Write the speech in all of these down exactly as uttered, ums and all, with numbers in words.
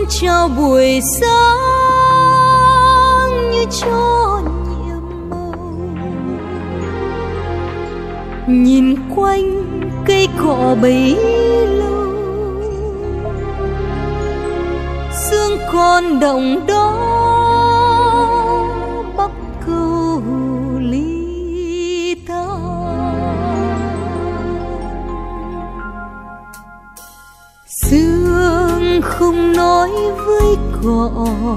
chào buổi sáng như cho nhiệm màu. Nhìn quanh cây cỏ bấy lâu, sương còn động đó bắc câu ly ta. Sương không nói với cỏ,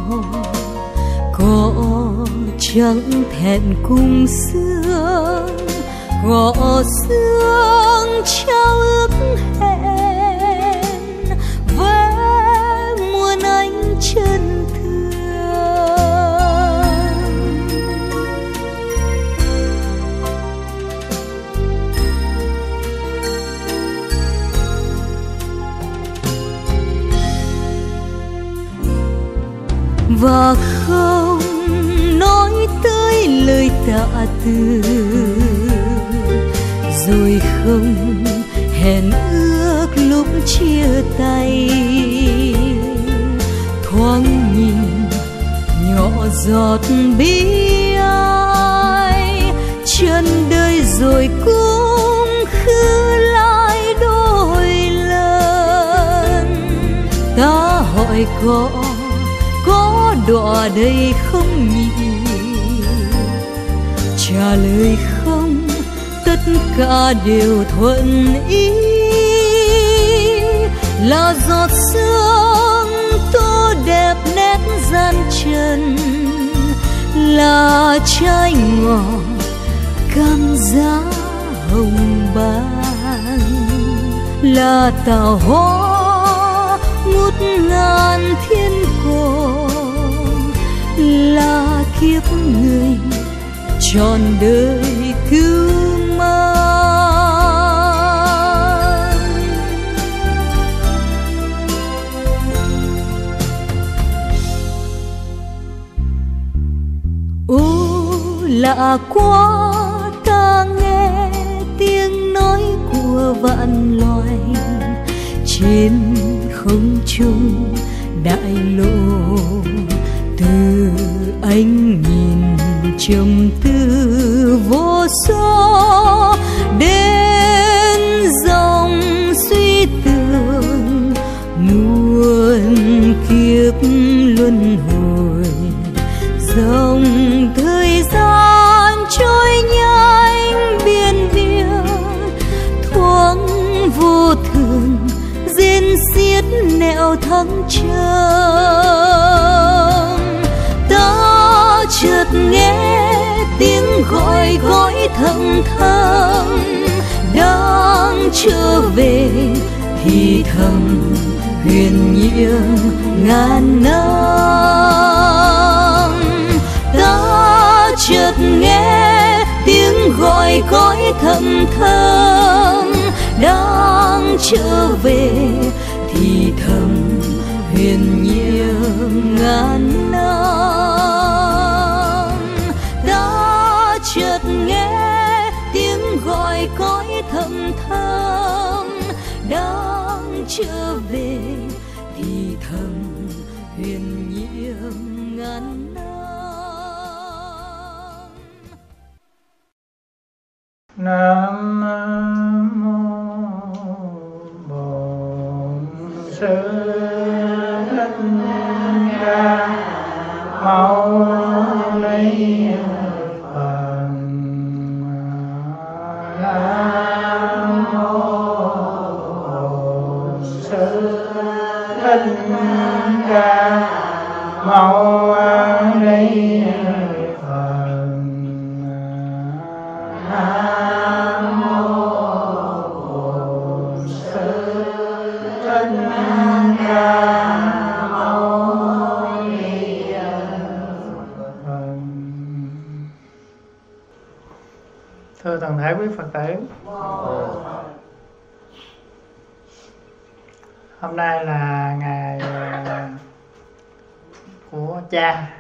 cỏ chẳng thẹn cùng sương. Cỏ sương trao ước hẹn với muôn ánh chân thương. Và không nói tới lời tạ từ, rồi không hẹn ước lúc chia tay. Thoáng nhìn nhỏ giọt bi ai, chân đời rồi cũng khứ lại đôi lần. Ta hỏi có có đọa đây không nhỉ? Trả lời không, tất cả đều thuận ý. Là giọt sương tô đẹp nét gian trần, là trái ngọt cam giá hồng ban, là tàu hoa ngút ngàn thiên cổ, là kiếp người trọn đời cứu mang. Ô lạ quá, ta nghe tiếng nói của vạn loài trên không trung đại lộ. Từ ánh nhìn trầm tư vô số đến dòng suy tưởng muôn kiếp luân hồi. Dòng thời gian trôi nhanh biên viễn, thoáng vô thường rên xiết nẻo thăng trầm. Ta chợt nghe tiếng gọi gọi thầm thầm, đang trở về thì thầm huyền nhiệm ngàn năm. Ta chợt nghe tiếng gọi gọi thầm thầm, đang trở về thì thầm huyền nhiệm ngàn năm. Ta chợt nghe tiếng gọi cõi thầm thầm, đang trở về thì thầm huyền nhiệm ngàn năm. Nam mô Bổn Sư Thích Ca Mâu Ni Phật. Nam mô Bổn Sư Thích Ca Mâu Ni Phật. Nam mô Bổn Sư Thích Ca Mâu Ni Phật. Thưa toàn thể quý Phật tử, hôm nay là ngày của cha,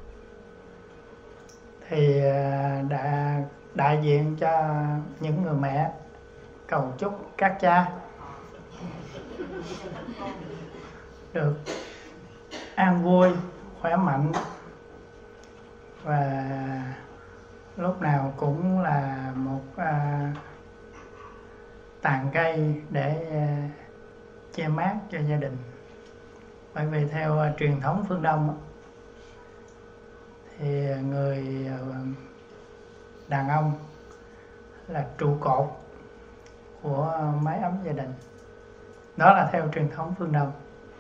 thì đã đại diện cho những người mẹ cầu chúc các cha được an vui, khỏe mạnh và lúc nào cũng là một à, tàn cây để à, che mát cho gia đình. Bởi vì theo à, truyền thống phương Đông thì người à, đàn ông là trụ cột của mái ấm gia đình. Đó là theo truyền thống phương Đông.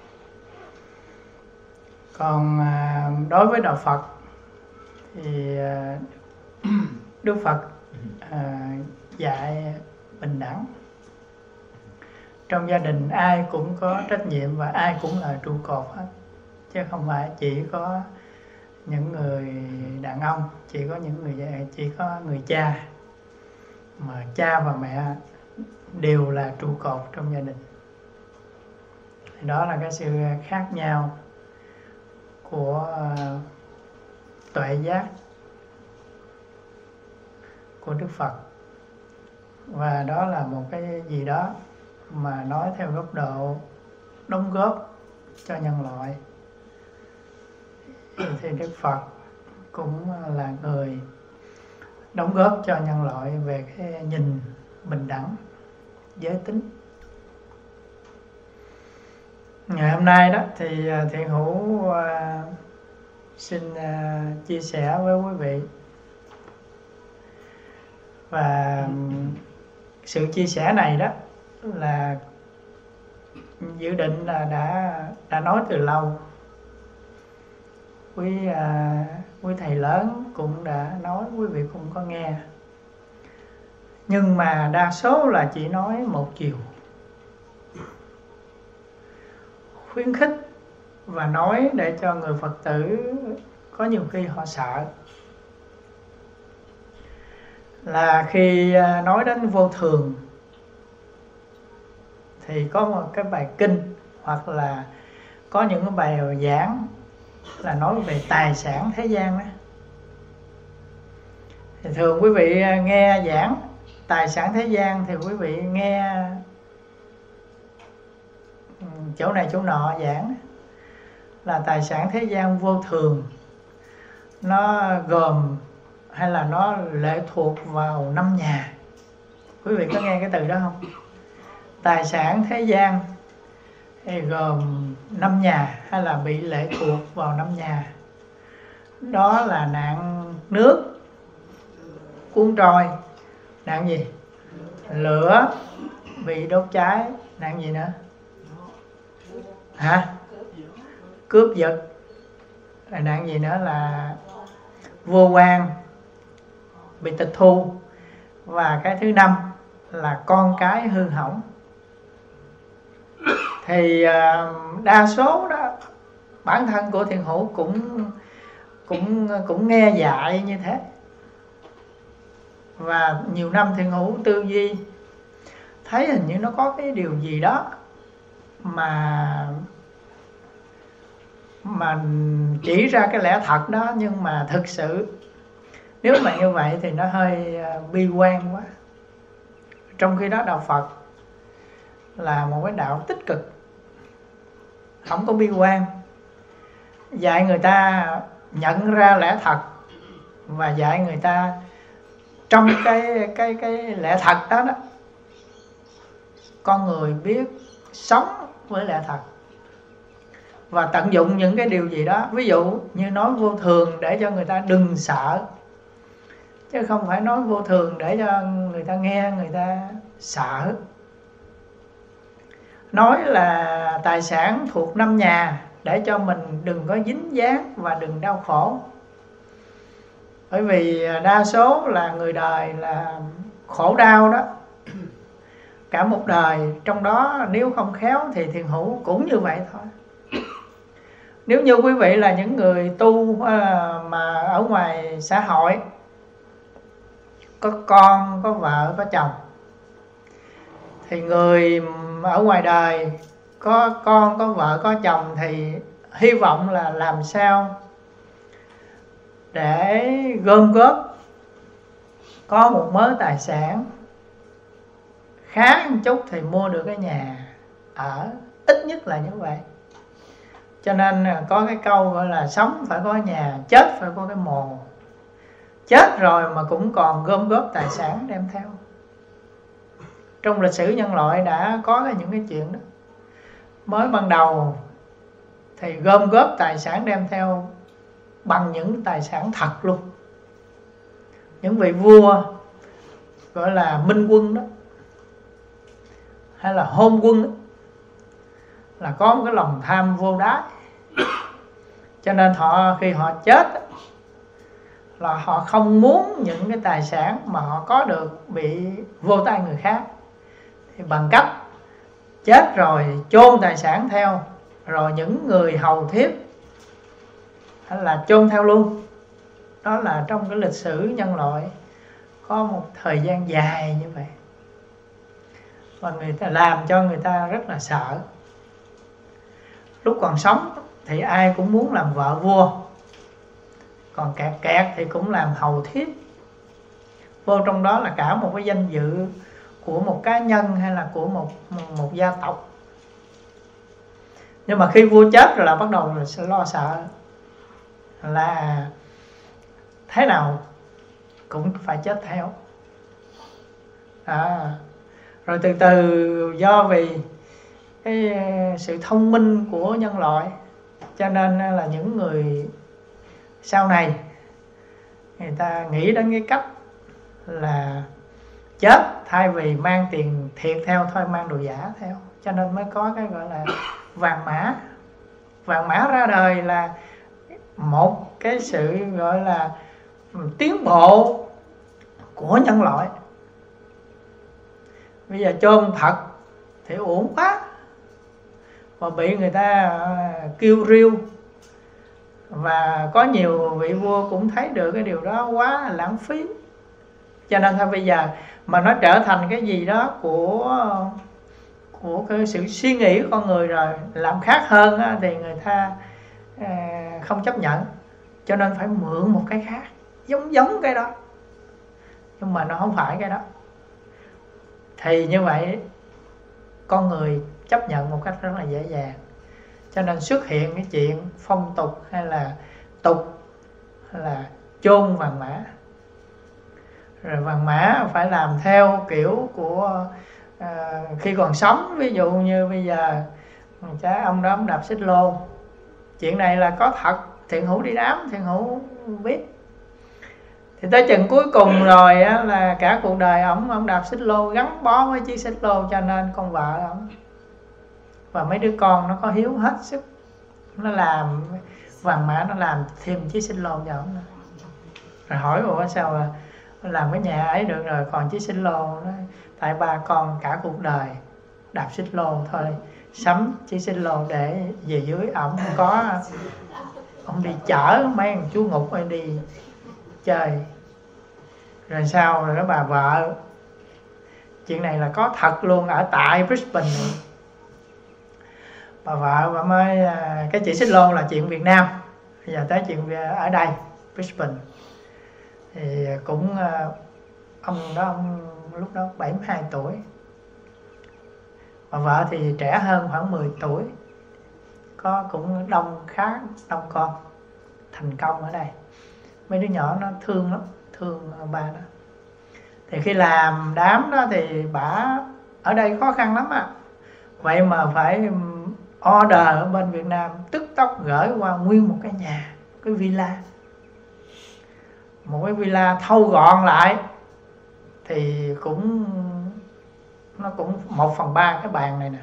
Còn à, đối với đạo Phật thì à, Đức Phật à, dạy bình đẳng. Trong gia đình ai cũng có trách nhiệm và ai cũng là trụ cột hết, chứ không phải chỉ có những người đàn ông, chỉ có những người chỉ có người cha, mà cha và mẹ đều là trụ cột trong gia đình. Đó là cái sự khác nhau của uh, tuệ giác của Đức Phật, và đó là một cái gì đó mà nói theo góc độ đóng góp cho nhân loại. Thì Đức Phật cũng là người đóng góp cho nhân loại về cái nhìn bình đẳng giới tính. Ngày hôm nay đó thì Thiện Hữu uh, xin uh, chia sẻ với quý vị, và um, sự chia sẻ này đó là dự định là đã đã nói từ lâu. Quý uh, quý thầy lớn cũng đã nói, quý vị cũng có nghe, nhưng mà đa số là chỉ nói một chiều, khuyến khích và nói để cho người Phật tử có nhiều khi họ sợ. Là khi nói đến vô thường thì có một cái bài kinh hoặc là có những cái bài giảng là nói về tài sản thế gian đó. Thì thường quý vị nghe giảng tài sản thế gian thì quý vị nghe chỗ này chỗ nọ giảng là tài sản thế gian vô thường, nó gồm hay là nó lệ thuộc vào năm nhà. Quý vị có nghe cái từ đó không? Tài sản thế gian thì gồm năm nhà hay là bị lệ thuộc vào năm nhà. Đó là nạn nước cuốn trôi, nạn gì? Lửa bị đốt cháy, nạn gì nữa? Hả? Cướp giật. Là nạn gì nữa? Là vô quan bị tịch thu. Và cái thứ năm là con cái hư hỏng. Thì đa số đó bản thân của Thiện Hữu cũng cũng cũng nghe dạy như thế. Và nhiều năm Thiện Hữu tư duy thấy hình như nó có cái điều gì đó mà mà chỉ ra cái lẽ thật đó, nhưng mà thực sự nếu mà như vậy thì nó hơi bi quan quá. Trong khi đó đạo Phật là một cái đạo tích cực, không có bi quan, dạy người ta nhận ra lẽ thật và dạy người ta trong cái cái cái lẽ thật đó đó, con người biết sống với lẽ thật và tận dụng những cái điều gì đó. Ví dụ như nói vô thường để cho người ta đừng sợ, chứ không phải nói vô thường để cho người ta nghe người ta sợ. Nói là tài sản thuộc năm nhà để cho mình đừng có dính dáng và đừng đau khổ. Bởi vì đa số là người đời là khổ đau đó, cả một đời. Trong đó nếu không khéo thì Thiện Hữu cũng như vậy thôi. Nếu như quý vị là những người tu mà ở ngoài xã hội, có con, có vợ, có chồng, thì người ở ngoài đời có con, có vợ, có chồng thì hy vọng là làm sao để gom góp có một mớ tài sản khá một chút thì mua được cái nhà ở, ít nhất là như vậy. Cho nên có cái câu gọi là sống phải có nhà, chết phải có cái mồ. Chết rồi mà cũng còn gom góp tài sản đem theo. Trong lịch sử nhân loại đã có những cái chuyện đó. Mới ban đầu thì gom góp tài sản đem theo bằng những tài sản thật luôn. Những vị vua gọi là minh quân đó, hay là hôn quân đó, là có một cái lòng tham vô đáy. Cho nên họ khi họ chết là họ không muốn những cái tài sản mà họ có được bị vô tay người khác, thì bằng cách chết rồi chôn tài sản theo, rồi những người hầu thiếp hay là chôn theo luôn. Đó là trong cái lịch sử nhân loại có một thời gian dài như vậy. Và người ta làm cho người ta rất là sợ. Lúc còn sống thì ai cũng muốn làm vợ vua, còn kẹt kẹt thì cũng làm hầu thiếp. Vô trong đó là cả một cái danh dự của một cá nhân hay là của một, một, một gia tộc. Nhưng mà khi vua chết rồi là bắt đầu là sẽ lo sợ, là thế nào cũng phải chết theo. À, rồi từ từ do vì cái sự thông minh của nhân loại, cho nên là những người sau này người ta nghĩ đến cái cách là chết thay vì mang tiền thiệt theo, thôi mang đồ giả theo. Cho nên mới có cái gọi là vàng mã. Vàng mã ra đời là một cái sự gọi là tiến bộ của nhân loại. Bây giờ chôn thật thì uổng quá, và bị người ta kêu riêu. Và có nhiều vị vua cũng thấy được cái điều đó quá lãng phí. Cho nên thôi bây giờ mà nó trở thành cái gì đó của của cái sự suy nghĩ của con người rồi, làm khác hơn á, thì người ta à, không chấp nhận. Cho nên phải mượn một cái khác giống giống cái đó, nhưng mà nó không phải cái đó. Thì như vậy con người chấp nhận một cách rất là dễ dàng. Cho nên xuất hiện cái chuyện phong tục hay là tục hay là chôn vàng mã. Rồi vàng mã phải làm theo kiểu của à, khi còn sống. Ví dụ như bây giờ cha ông đó ông đạp xích lô, chuyện này là có thật. Thiện Hữu đi đám, Thiện Hữu biết. Thì tới chừng cuối cùng rồi á, là cả cuộc đời ổng ông đạp xích lô, gắn bó với chiếc xích lô. Cho nên con vợ ổng và mấy đứa con nó có hiếu hết sức, nó làm vàng mã, nó làm thêm chiếc xích lô cho ổng. Rồi hỏi ủa sao là làm cái nhà ấy được rồi còn chiếc xích lô? Đó, tại ba con cả cuộc đời đạp xích lô thôi, sắm chiếc xích lô để về dưới. Ổng có ông đi chở mấy thằng chú ngục ấy đi chơi. Rồi sao rồi đó bà vợ, chuyện này là có thật luôn ở tại Brisbane này. Bà vợ bà mới, cái chuyện xích lô là chuyện Việt Nam, bây giờ tới chuyện ở đây Brisbane. Thì cũng ông đó ông lúc đó bảy mươi hai tuổi, bà vợ thì trẻ hơn khoảng mười tuổi, có cũng đông, khá đông con, thành công ở đây. Mấy đứa nhỏ nó thương lắm, thương ba đó. Thì khi làm đám đó thì bà ở đây khó khăn lắm à. Vậy mà phải order ở bên Việt Nam tức tốc gửi qua nguyên một cái nhà, cái villa, một cái villa thâu gọn lại thì cũng nó cũng một phần ba cái bàn này nè,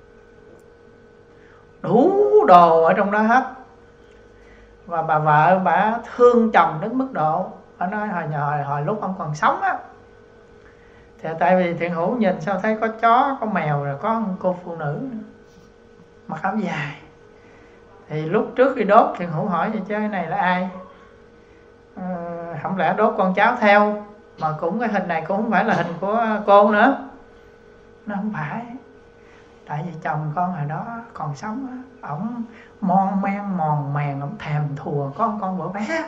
đủ đồ ở trong đó hết. Và bà vợ bà thương chồng đến mức độ bà nói hồi nhỏ hồi lúc ông còn sống á, thì tại vì Thiện Hữu nhìn sao thấy có chó có mèo, rồi có một cô phụ nữ mặc áo dài. Thì lúc trước khi đốt Thiện Hữu hỏi vậy chứ cái này là ai? À, không lẽ đốt con cháu theo, mà cũng cái hình này cũng không phải là hình của cô nữa. Nó không phải, tại vì chồng con hồi đó còn sống á, ổng mon men mòn mèn, ổng thèm thùa con con bữa bé.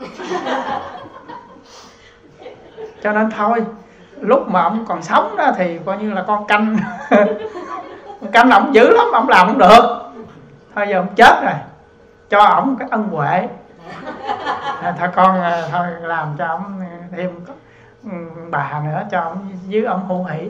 Cho nên thôi, lúc mà ổng còn sống đó thì coi như là con canh. Con canh ổng dữ lắm, ổng làm không được. thôi giờ ông chết rồi, cho ổng cái ân huệ, à, thôi con thôi làm cho ổng thêm bà nữa, cho ổng dưới ổng hưu hỷ.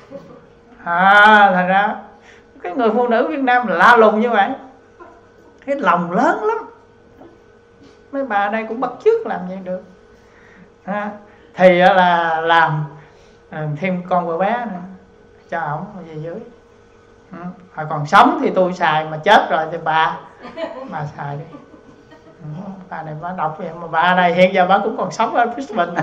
À, thành ra cái người phụ nữ Việt Nam lạ lùng như vậy, cái lòng lớn lắm. Mấy bà ở đây cũng bắt chước làm vậy được. À, thì là làm thêm con vợ bé nữa, cho ổng về dưới. Ừ. Hồi còn sống thì tôi xài, mà chết rồi thì bà bà xài đi. Ừ. Bà này bà đọc vậy, mà bà này hiện giờ bà cũng còn sống ở Brisbane.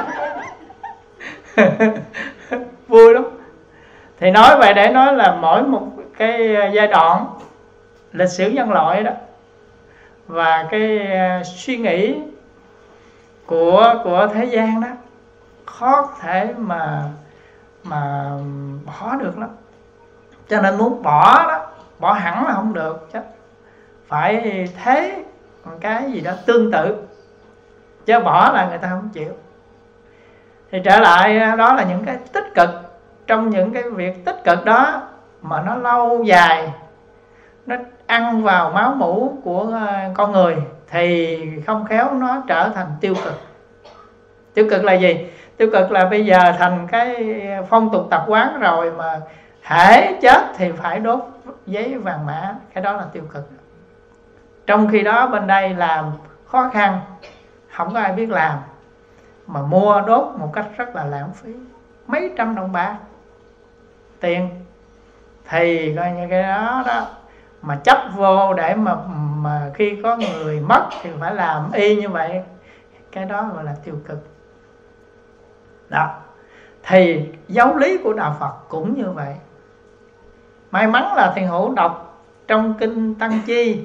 Vui lắm. Thì nói vậy để nói là mỗi một cái giai đoạn lịch sử nhân loại đó, và cái suy nghĩ của của thế gian đó khó thể mà mà bỏ được lắm. Cho nên muốn bỏ đó, bỏ hẳn là không được, chứ phải thế một cái gì đó tương tự, chứ bỏ là người ta không chịu. Thì trở lại đó là những cái tích cực. Trong những cái việc tích cực đó mà nó lâu dài, nó ăn vào máu mủ của con người, thì không khéo nó trở thành tiêu cực. Tiêu cực là gì? Tiêu cực là bây giờ thành cái phong tục tập quán rồi, mà hễ chết thì phải đốt giấy vàng mã. Cái đó là tiêu cực. Trong khi đó bên đây làm khó khăn, không có ai biết làm, mà mua đốt một cách rất là lãng phí, mấy trăm đồng bạc tiền. Thì coi như cái đó đó mà chấp vô để mà mà khi có người mất thì phải làm y như vậy, cái đó gọi là tiêu cực đó. Thì giáo lý của đạo Phật cũng như vậy. May mắn là Thiền Hữu đọc trong kinh Tăng Chi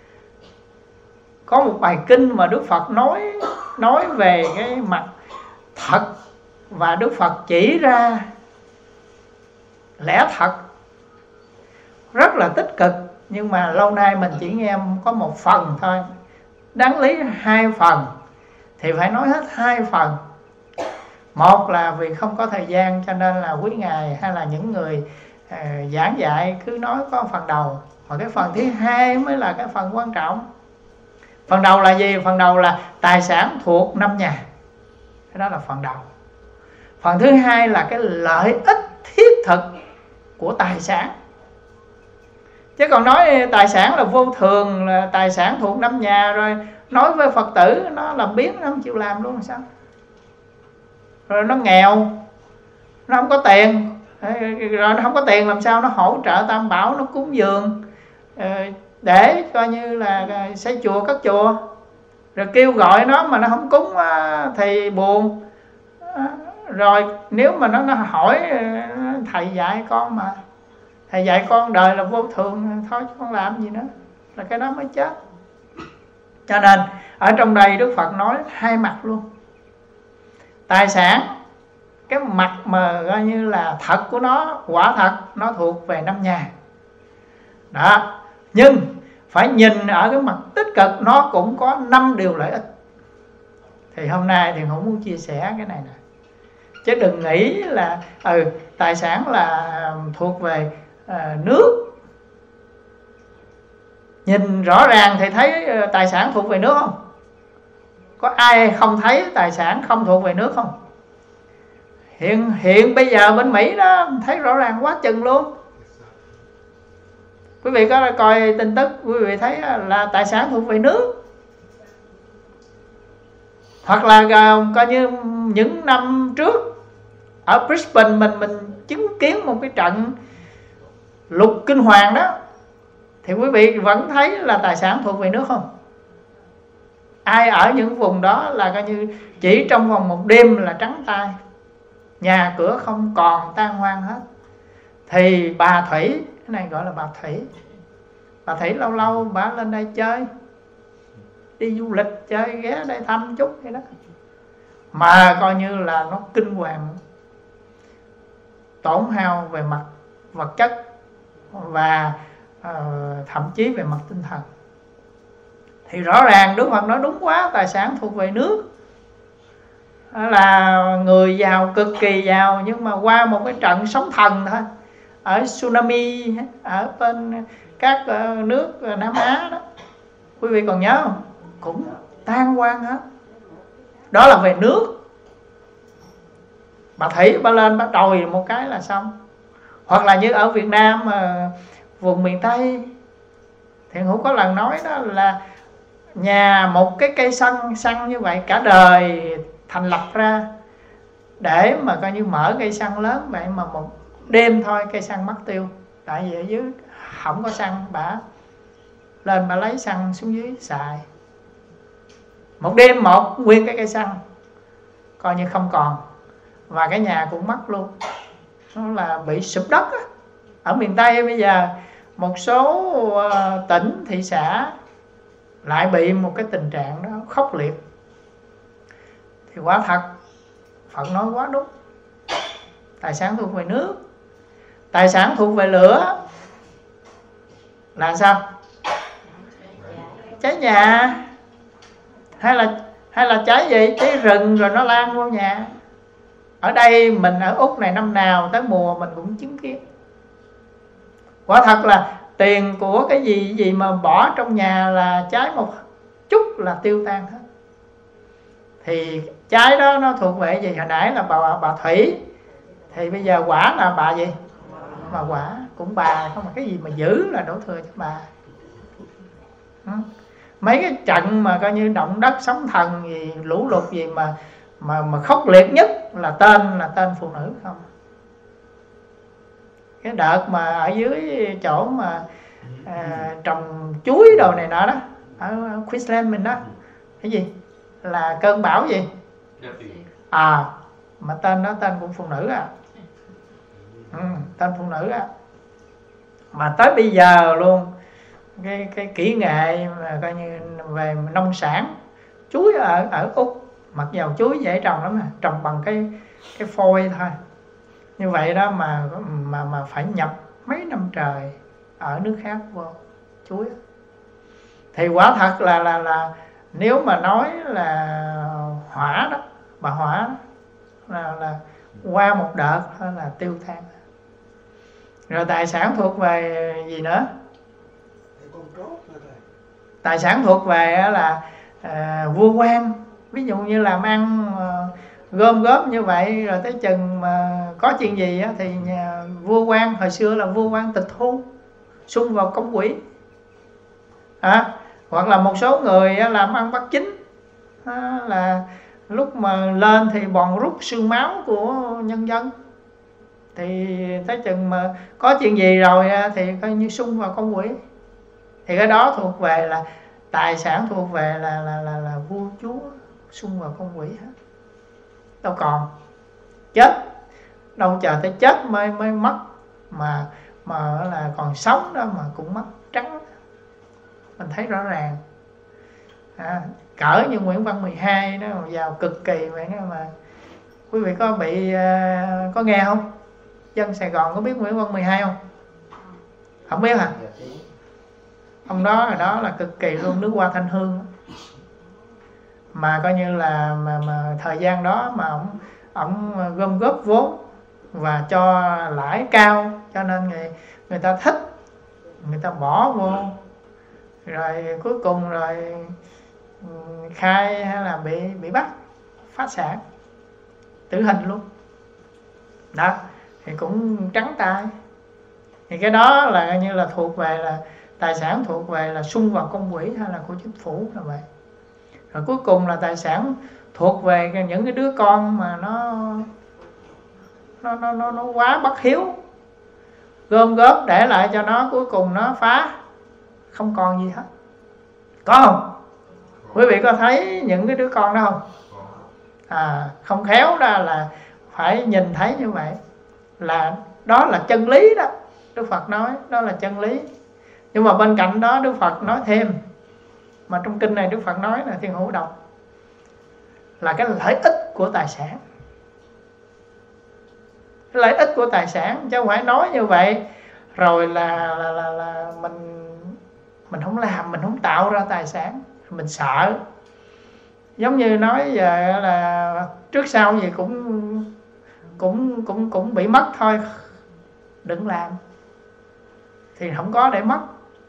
có một bài kinh mà Đức Phật nói nói về cái mặt thật, và Đức Phật chỉ ra lẽ thật rất là tích cực. Nhưng mà lâu nay mình chỉ nghe có một phần thôi, đáng lý hai phần thì phải nói hết hai phần. Một là vì không có thời gian, cho nên là quý ngài hay là những người uh, giảng dạy cứ nói có phần đầu, mà cái phần thứ hai mới là cái phần quan trọng. Phần đầu là gì? Phần đầu là tài sản thuộc năm nhà, cái đó là phần đầu. Phần thứ hai là cái lợi ích thiết thực của tài sản. Chứ còn nói tài sản là vô thường, là tài sản thuộc năm nhà, rồi nói với Phật tử nó làm biến, nó không chịu làm luôn sao? Rồi nó nghèo, nó không có tiền, rồi nó không có tiền làm sao nó hỗ trợ Tam Bảo, nó cúng dường để coi như là xây chùa cất chùa, rồi kêu gọi nó mà nó không cúng thì buồn. Rồi nếu mà nó, nó hỏi thầy dạy con mà, thầy dạy con đời là vô thường, thôi con làm gì nữa, là cái đó mới chết. Cho nên ở trong đây Đức Phật nói hai mặt luôn. Tài sản, cái mặt mà coi như là thật của nó, quả thật nó thuộc về năm nhà đó. Nhưng phải nhìn ở cái mặt tích cực, nó cũng có năm điều lợi ích. Thì hôm nay thì không muốn chia sẻ cái này nè. Chứ đừng nghĩ là ừ, tài sản là thuộc về à, nước. Nhìn rõ ràng thì thấy tài sản thuộc về nước không? Có ai không thấy tài sản không thuộc về nước không? Hiện hiện bây giờ bên Mỹ đó thấy rõ ràng quá chừng luôn. Quý vị có coi tin tức, quý vị thấy là tài sản thuộc về nước. Hoặc là coi như những năm trước ở Brisbane mình mình chứng kiến một cái trận lục kinh hoàng đó, thì quý vị vẫn thấy là tài sản thuộc về nước không? Ai ở những vùng đó là coi như chỉ trong vòng một đêm là trắng tay, nhà cửa không còn, tan hoang hết. Thì bà Thủy, cái này gọi là bà Thủy, bà Thủy lâu lâu bà lên đây chơi, đi du lịch chơi, ghé đây thăm chút vậy đó, mà coi như là nó kinh hoàng, tổn hao về mặt vật chất và uh, thậm chí về mặt tinh thần. Thì rõ ràng Đức Phật nói đúng quá, tài sản thuộc về nước. Là người giàu, cực kỳ giàu, nhưng mà qua một cái trận sóng thần thôi, ở tsunami ở bên các uh, nước uh, Nam Á đó, quý vị còn nhớ không? Cũng tan hoang hết. Đó là về nước. Bà thủy bà lên bà đòi một cái là xong. Hoặc là như ở Việt Nam uh, vùng miền Tây, Thiện Hữu có lần nói đó là nhà một cái cây xăng xăng như vậy cả đời thành lập ra để mà coi như mở cây xăng lớn vậy, mà một đêm thôi cây xăng mất tiêu. Tại vì ở dưới không có xăng, bà lên bà lấy xăng xuống dưới xài. Một đêm một nguyên cái cây xăng coi như không còn, và cái nhà cũng mất luôn. Nó là bị sụp đất á. Ở miền Tây bây giờ một số uh, tỉnh, thị xã lại bị một cái tình trạng đó khốc liệt. Thì quả thật Phật nói quá đúng. Tài sản thuộc về nước, tài sản thuộc về lửa là sao? Cháy nhà. Hay là hay là cháy gì? Cháy rừng rồi nó lan vô nhà. Ở đây mình ở Úc này năm nào tới mùa mình cũng chứng kiến. Quả thật là tiền của cái gì gì mà bỏ trong nhà là cháy một chút là tiêu tan hết. Thì cháy đó nó thuộc về gì? Hồi nãy là bà, bà thủy, thì bây giờ quả là bà gì? Bà quả cũng bà, không mà cái gì mà giữ là đổ thừa cho bà. Mấy cái trận mà coi như động đất, sóng thần gì, lũ lụt gì mà mà mà khốc liệt nhất là tên là tên phụ nữ không. Cái đợt mà ở dưới chỗ mà à, trồng chuối đồ này nọ đó, ở Queensland mình đó, cái gì là cơn bão gì à, mà tên đó tên của phụ nữ à. Ừ, tên phụ nữ à. Mà tới bây giờ luôn cái cái kỹ nghệ mà coi như về nông sản, chuối ở ở Úc, mặc dầu chuối dễ trồng lắm mà trồng bằng cái cái phôi thôi, như vậy đó mà mà mà phải nhập mấy năm trời ở nước khác vô chuối. Thì quả thật là là là nếu mà nói là hỏa đó, bà hỏa đó, là là qua một đợt thôi là tiêu tan. Rồi tài sản thuộc về gì nữa? Tài sản thuộc về là à, vua quan. Ví dụ như làm ăn à, gom góp như vậy, rồi tới chừng mà có chuyện gì á, thì nhà, vua quan hồi xưa là vua quan tịch thu, xung vào công quỹ à, hoặc là một số người á, làm ăn bất chính à, là lúc mà lên thì bòn rút xương máu của nhân dân. Thì tới chừng mà có chuyện gì rồi thì coi như xung vào công quỹ. Thì cái đó thuộc về là tài sản thuộc về là là là, là vua chúa xung vào công quỹ hết. Đâu còn chết, đâu chờ tới chết mới mới mất, mà mà là còn sống đó mà cũng mất trắng. Mình thấy rõ ràng à, cỡ như Nguyễn Văn mười hai đó vào cực kỳ vậy đó. Mà quý vị có bị uh, có nghe không? Dân Sài Gòn có biết Nguyễn Văn mười hai không? Không biết hả? Ông đó ở đó là cực kỳ luôn, nước hoa Thanh Hương. Mà coi như là mà, mà thời gian đó mà ông ông gom góp vốn và cho lãi cao, cho nên người người ta thích, người ta bỏ vô, rồi cuối cùng rồi khai hay là bị bị bắt phá sản, tử hình luôn đó. Thì cũng trắng tay. Thì cái đó là coi như là thuộc về là tài sản thuộc về là xung vào công quỹ hay là của chính phủ là vậy. Rồi cuối cùng là tài sản thuộc về những cái đứa con mà nó nó nó nó, nó quá bất hiếu, gom góp để lại cho nó, cuối cùng nó phá không còn gì hết. Có không? Quý vị có thấy những cái đứa con đó không? À, không khéo ra là phải nhìn thấy như vậy, là đó là chân lý đó. Đức Phật nói đó là chân lý. Nhưng mà bên cạnh đó Đức Phật nói thêm, mà trong kinh này Đức Phật nói là Thiên Hữu đọc, là cái lợi ích của tài sản. Cái lợi ích của tài sản, chứ không phải nói như vậy rồi là là, là, là mình mình không làm, mình không tạo ra tài sản, mình sợ. Giống như nói giờ là trước sau gì cũng cũng cũng cũng bị mất thôi, đừng làm thì không có để mất.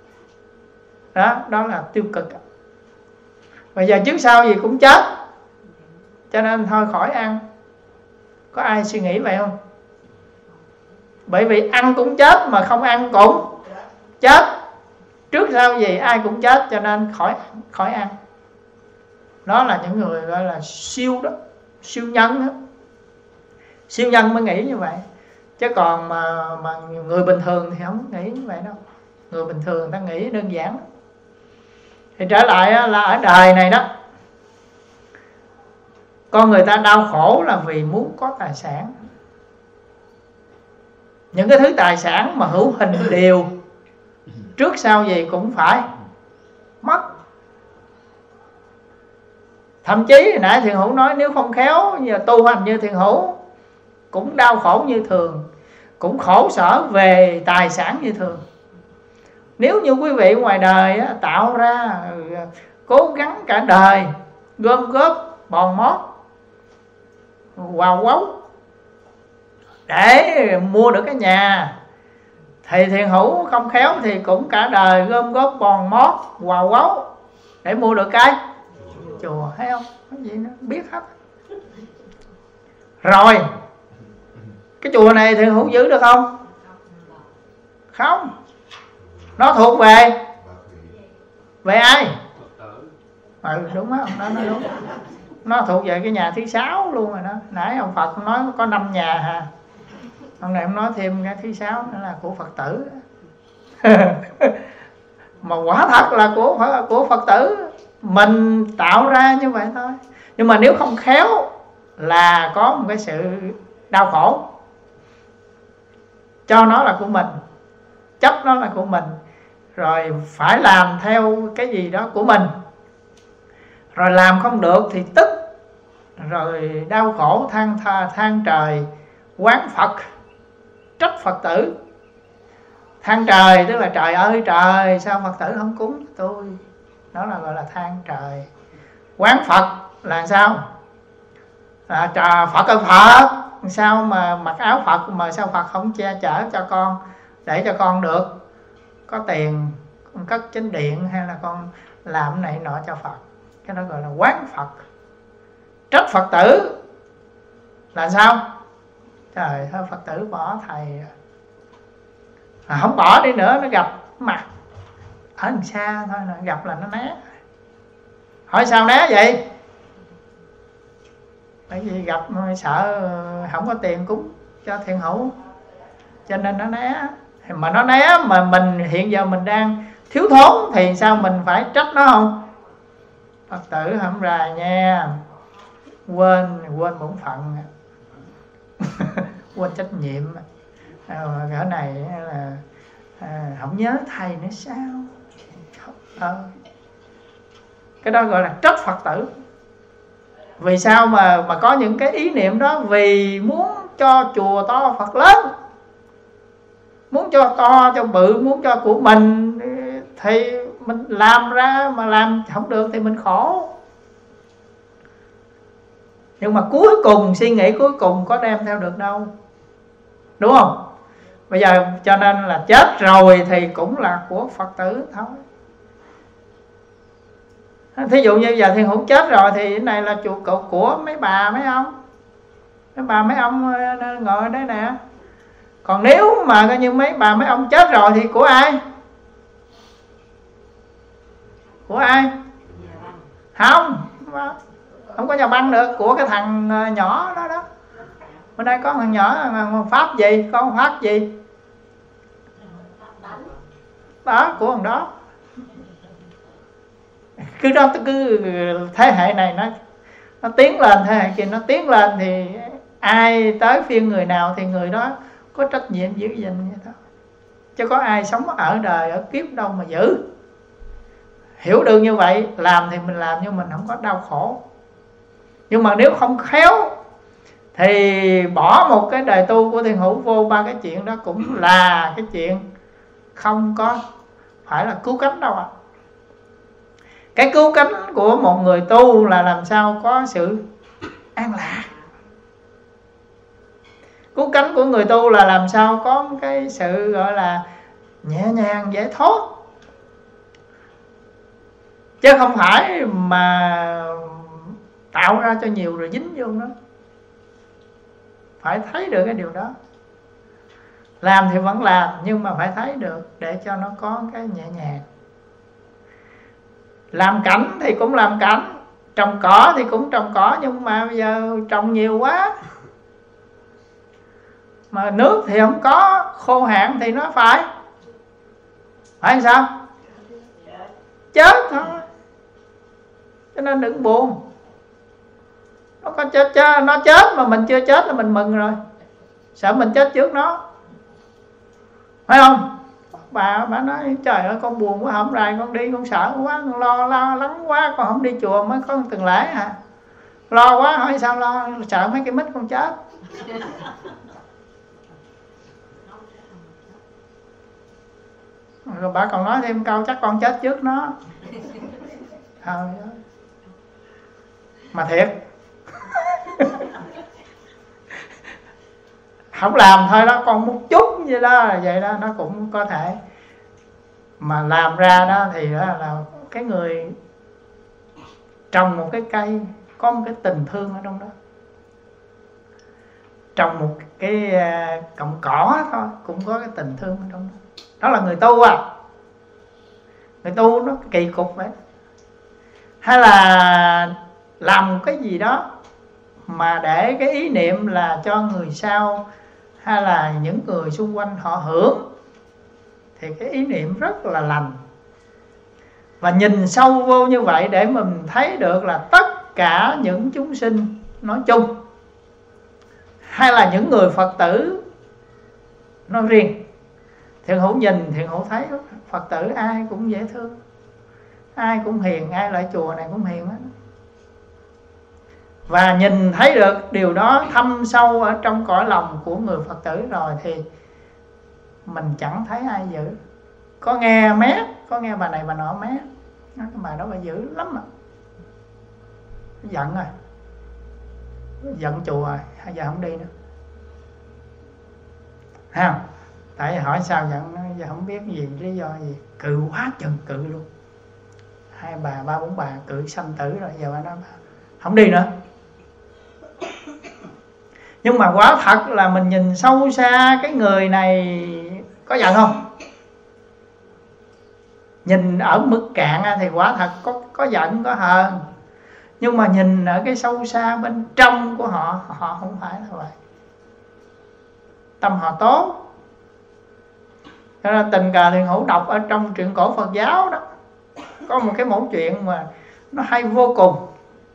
Đó, đó là tiêu cực. Bây giờ trước sau gì cũng chết, cho nên thôi khỏi ăn. Có ai suy nghĩ vậy không? Bởi vì ăn cũng chết, mà không ăn cũng chết. Trước sau gì ai cũng chết, cho nên khỏi khỏi ăn. Đó là những người gọi là siêu đó, siêu nhân đó. Siêu nhân mới nghĩ như vậy. Chứ còn mà, mà người bình thường thì không nghĩ như vậy đâu. Người bình thường người ta nghĩ đơn giản. Thì trở lại là ở đời này đó, con người ta đau khổ là vì muốn có tài sản. Những cái thứ tài sản mà hữu hình đều trước sau gì cũng phải mất. Thậm chí hồi nãy Thiền Hữu nói nếu không khéo giờ tu hành như Thiền Hữu cũng đau khổ như thường, cũng khổ sở về tài sản như thường. Nếu như quý vị ngoài đời á, tạo ra cố gắng cả đời gom góp bòn mót quào quấu để mua được cái nhà, thì Thiền Hữu không khéo thì cũng cả đời gom góp bòn mót quào quấu để mua được cái chùa, thấy không? Cái gì nó biết hết. Rồi cái chùa này Thiền Hữu giữ được không? Không. Nó thuộc về về ai? Ừ, đúng không? Nó nói đúng. Nó thuộc về cái nhà thứ sáu luôn rồi đó. Nãy ông Phật nói có năm nhà hà. Hôm nay ông nói thêm cái thứ sáu nữa là của Phật tử. Mà quả thật là của của Phật tử, mình tạo ra như vậy thôi. Nhưng mà nếu không khéo là có một cái sự đau khổ, cho nó là của mình, chấp nó là của mình, rồi phải làm theo cái gì đó của mình, rồi làm không được thì tức, rồi đau khổ than tha, than trời, oán Phật, trách Phật tử. Than trời tức là trời ơi trời, sao Phật tử không cúng tôi? Đó là gọi là than trời. Oán Phật là sao? Là trời Phật ơi Phật, sao mà mặc áo Phật mà sao Phật không che chở cho con, để cho con được có tiền con cất chánh điện, hay là con làm này nọ cho Phật. Cái đó gọi là oán Phật. Trách Phật tử là sao? Trời thôi Phật tử bỏ thầy à, không bỏ đi nữa, nó gặp mặt ở đằng xa thôi, gặp là nó né. Hỏi sao né vậy? Bởi vì gặp sợ không có tiền cúng cho Thiền Hữu, cho nên nó né. Mà nó né mà mình hiện giờ mình đang thiếu thốn thì sao mình phải trách nó không? Phật tử không rài nha, quên quên bổn phận, quên trách nhiệm. Ở này là à, không nhớ thầy nữa sao? À, cái đó gọi là trách Phật tử. Vì sao mà mà có những cái ý niệm đó? Vì muốn cho chùa to Phật lớn, muốn cho to cho bự, muốn cho của mình, thì mình làm ra mà làm không được thì mình khổ. Nhưng mà cuối cùng suy nghĩ cuối cùng có đem theo được đâu, đúng không? Bây giờ cho nên là chết rồi thì cũng là của Phật tử thôi. Thí dụ như giờ Thiền Hữu chết rồi thì cái này là chùa cậu của mấy bà mấy ông, mấy bà mấy ông ngồi ở đây nè. Còn nếu mà coi như mấy bà mấy ông chết rồi thì của ai? Của ai? Không, không có nhà băng được, của cái thằng nhỏ đó đó. Bên đây có thằng nhỏ pháp gì, có pháp gì đó, của thằng đó. Cứ đó cứ thế hệ này nó nó tiến lên, thế hệ kia nó tiến lên, thì ai tới phiên người nào thì người đó có trách nhiệm giữ gìn vậy đó. Chứ có ai sống ở đời ở kiếp đâu mà giữ. Hiểu được như vậy, làm thì mình làm nhưng mình không có đau khổ. Nhưng mà nếu không khéo thì bỏ một cái đời tu của Thiền Hữu vô ba cái chuyện đó cũng là cái chuyện không có phải là cứu cánh đâu ạ. À. Cái cứu cánh của một người tu là làm sao có sự an lạc. Cứu cánh của người tu là làm sao có cái sự gọi là nhẹ nhàng dễ thoát. chứ không phải mà tạo ra cho nhiều rồi dính vô nó. Phải thấy được cái điều đó. Làm thì vẫn làm, nhưng mà phải thấy được để cho nó có cái nhẹ nhàng. Làm cảnh thì cũng làm cảnh, trồng cỏ thì cũng trồng cỏ, nhưng mà bây giờ trồng nhiều quá, mà nước thì không có, khô hạn thì nó phải phải sao? Chết thôi. Cho nên đừng buồn. Nó có chết, chết nó chết mà mình chưa chết là mình mừng rồi. Sợ mình chết trước nó, phải không? Bà bà nói trời ơi con buồn quá, không rày con đi, con sợ quá, con lo lo lắng quá, con không đi chùa mới có từng lễ hả? Lo quá, hỏi sao lo? Sợ mấy cái mít con chết. Rồi bà còn nói thêm câu chắc con chết trước nó. Thôi mà thiệt. Không làm thôi đó, còn một chút vậy đó, vậy đó nó cũng có thể. Mà làm ra đó thì đó là cái người trồng một cái cây có một cái tình thương ở trong đó. Trồng một cái cọng cỏ thôi cũng có cái tình thương ở trong đó. Đó là người tu à. Người tu nó kỳ cục vậy. Hay là làm một cái gì đó mà để cái ý niệm là cho người sau hay là những người xung quanh họ hưởng, thì cái ý niệm rất là lành. Và nhìn sâu vô như vậy để mình thấy được là tất cả những chúng sinh nói chung, hay là những người Phật tử nói riêng, Thiện Hữu nhìn, Thiện Hữu thấy Phật tử ai cũng dễ thương, ai cũng hiền, ai lại chùa này cũng hiền hết. Và nhìn thấy được điều đó thâm sâu ở trong cõi lòng của người Phật tử rồi thì mình chẳng thấy ai dữ. Có nghe mét, có nghe bà này bà nọ mét, cái bà đó bà dữ lắm à. Giận rồi, giận chùa rồi, hay giờ không đi nữa. Ha, tại hỏi sao giận, giờ không biết gì, lý do gì, cự quá chừng cự luôn. Hai bà, ba bốn bà cự sanh tử rồi, giờ bà nói bà không đi nữa. Nhưng mà quả thật là mình nhìn sâu xa cái người này có giận không? Nhìn ở mức cạn thì quả thật có, có giận, có hờn. Nhưng mà nhìn ở cái sâu xa bên trong của họ, họ không phải là vậy. Tâm họ tốt. Cho nên Tình Cờ Thiện Hữu đọc ở trong truyện cổ Phật giáo đó, có một cái mẫu chuyện mà nó hay vô cùng.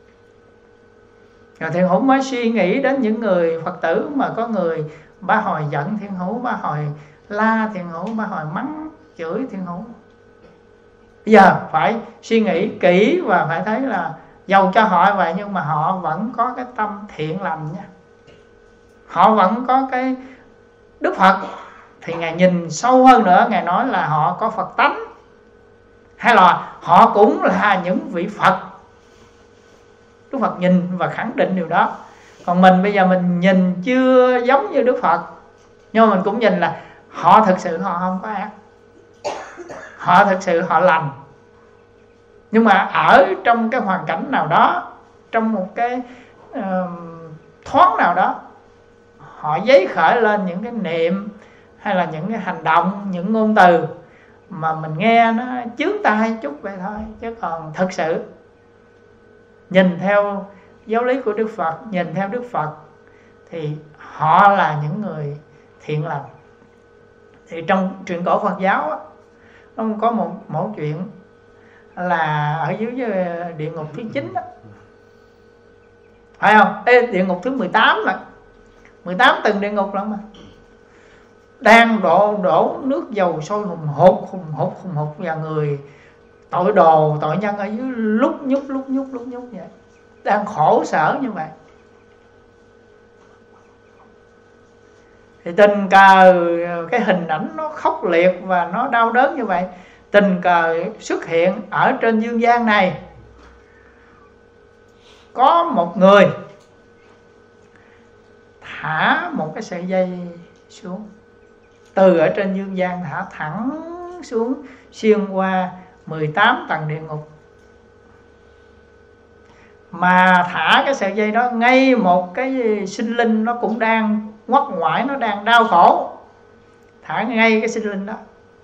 Rồi Thiện Hữu mới suy nghĩ đến những người Phật tử mà có người ba hồi giận Thiện Hữu, ba hồi la Thiện Hữu, ba hồi mắng chửi Thiện Hữu. Bây giờ phải suy nghĩ kỹ và phải thấy là dầu cho họ vậy nhưng mà họ vẫn có cái tâm thiện lành nha. Họ vẫn có cái Đức Phật. Thì Ngài nhìn sâu hơn nữa, Ngài nói là họ có Phật tánh, hay là họ cũng là những vị Phật. Đức Phật nhìn và khẳng định điều đó. Còn mình bây giờ mình nhìn chưa giống như Đức Phật, nhưng mà mình cũng nhìn là họ thực sự họ không có ác, họ thực sự họ lành. Nhưng mà ở trong cái hoàn cảnh nào đó, trong một cái uh, thoáng nào đó, họ giấy khởi lên những cái niệm hay là những cái hành động, những ngôn từ mà mình nghe nó chướng tai chút vậy thôi. Chứ còn thực sự nhìn theo giáo lý của Đức Phật, nhìn theo Đức Phật thì họ là những người thiện lành. Thì trong truyện cổ Phật giáo á, nó có một mẫu chuyện là ở dưới địa ngục thứ chín đó, phải không? Ê, địa ngục thứ mười tám là mười tám tầng địa ngục lắm mà. Đang đổ đổ nước dầu sôi hùng hục hùng hục hùng hục và người tội đồ, tội nhân ở dưới lúc nhúc lúc nhúc lúc nhúc vậy, đang khổ sở như vậy. Thì tình cờ cái hình ảnh nó khốc liệt và nó đau đớn như vậy, tình cờ xuất hiện ở trên dương gian này có một người thả một cái sợi dây xuống, từ ở trên dương gian thả thẳng xuống, xuyên qua mười tám tầng địa ngục, mà thả cái sợi dây đó ngay một cái sinh linh nó cũng đang ngoắt ngoải, nó đang đau khổ, thả ngay cái sinh linh đó.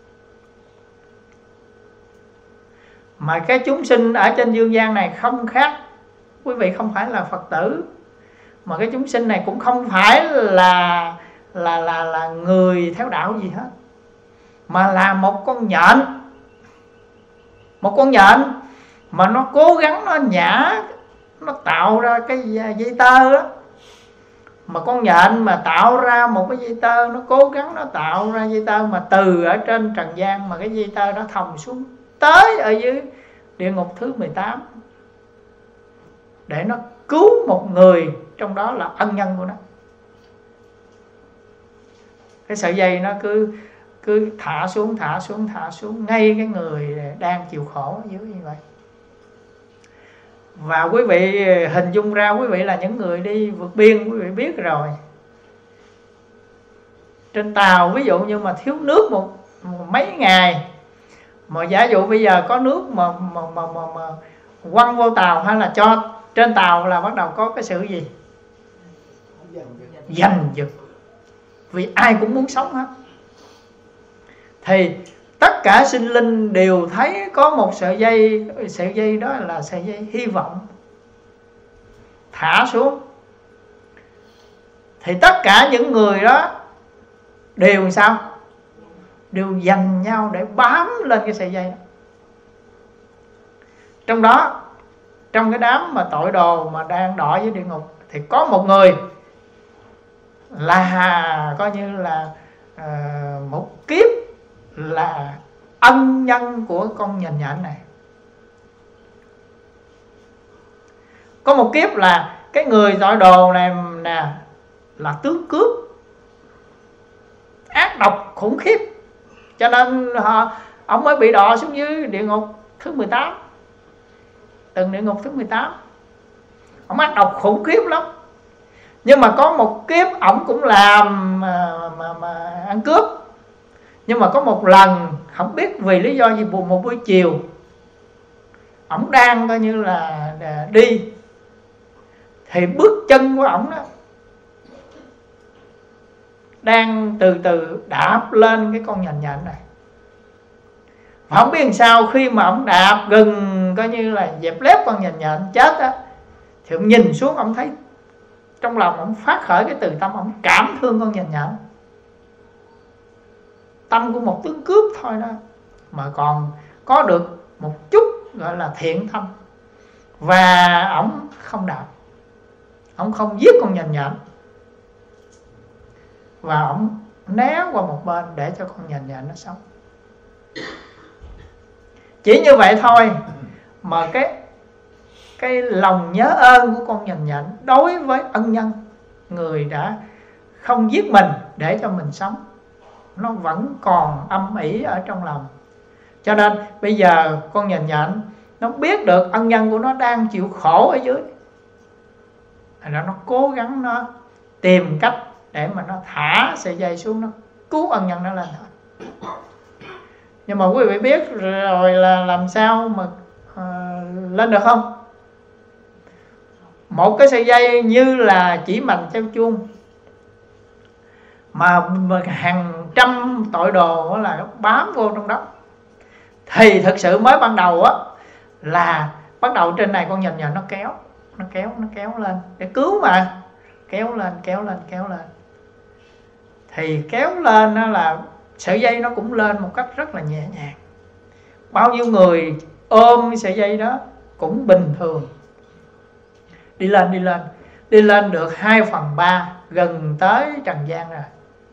Mà cái chúng sinh ở trên dương gian này không khác, quý vị không phải là Phật tử, mà cái chúng sinh này cũng không phải là là là là người theo đạo gì hết, mà là một con nhện. Một con nhện mà nó cố gắng nó nhả, nó tạo ra cái dây tơ đó. Mà con nhện mà tạo ra một cái dây tơ, nó cố gắng nó tạo ra dây tơ mà từ ở trên trần gian, mà cái dây tơ đó thòng xuống tới ở dưới địa ngục thứ mười tám, để nó cứu một người, trong đó là ân nhân của nó. Cái sợi dây nó cứ cứ thả xuống, thả xuống, thả xuống ngay cái người đang chịu khổ dưới như vậy. Và quý vị hình dung ra, quý vị là những người đi vượt biên, quý vị biết rồi. Trên tàu ví dụ như mà thiếu nước một, một mấy ngày, mà giả dụ bây giờ có nước mà mà mà mà, mà quăng vô tàu hay là cho trên tàu, là bắt đầu có cái sự gì? Giành giật. Vì ai cũng muốn sống hết. Thì tất cả sinh linh đều thấy có một sợi dây, sợi dây đó là sợi dây hy vọng, thả xuống. Thì tất cả những người đó đều sao? Đều giành nhau để bám lên cái sợi dây đó. Trong đó, trong cái đám mà tội đồ mà đang đọa với địa ngục, thì có một người là coi như là uh, một kiếp là ân nhân của con nhện nhện này. Có một kiếp là cái người tội đồ này nè là tướng cướp, ác độc khủng khiếp, cho nên họ ông mới bị đọa xuống dưới địa ngục thứ mười tám. Từng địa ngục thứ mười tám, ông ác độc khủng khiếp lắm. Nhưng mà có một kiếp ổng cũng làm mà, mà, mà ăn cướp. Nhưng mà có một lần không biết vì lý do gì, buồn một buổi chiều, ổng đang coi như là đi, thì bước chân của ổng đó đang từ từ đạp lên cái con nhện nhện này. Và không biết làm sao, khi mà ổng đạp gần coi như là dẹp lép con nhện nhện chết á, thì ông nhìn xuống, ông thấy trong lòng ông phát khởi cái từ tâm, ông cảm thương con nhện nhện. Tâm của một tướng cướp thôi đó, mà còn có được một chút gọi là thiện tâm. Và ổng không đạp, ổng không giết con nhện nhện, và ổng né qua một bên để cho con nhện nhện nó sống. Chỉ như vậy thôi mà cái cái lòng nhớ ơn của con nhện nhện đối với ân nhân, người đã không giết mình để cho mình sống, nó vẫn còn âm ỉ ở trong lòng. Cho nên bây giờ con nhện nhện nó biết được ân nhân của nó đang chịu khổ ở dưới, thành ra nó cố gắng nó tìm cách để mà nó thả sợi dây xuống, nó cứu ân nhân nó lên thôi. Nhưng mà quý vị biết rồi là làm sao mà uh, lên được không? Một cái sợi dây như là chỉ mành treo chuông, mà, mà hàng trăm tội đồ là bám vô trong đó. Thì thực sự mới ban đầu á là bắt đầu trên này con nhện nhện nó kéo, nó kéo, nó kéo lên để cứu mà, kéo lên, kéo lên, kéo lên. Thì kéo lên đó là sợi dây nó cũng lên một cách rất là nhẹ nhàng. Bao nhiêu người ôm cái sợi dây đó cũng bình thường. Đi lên, đi lên, đi lên được hai phần ba, gần tới trần gian rồi.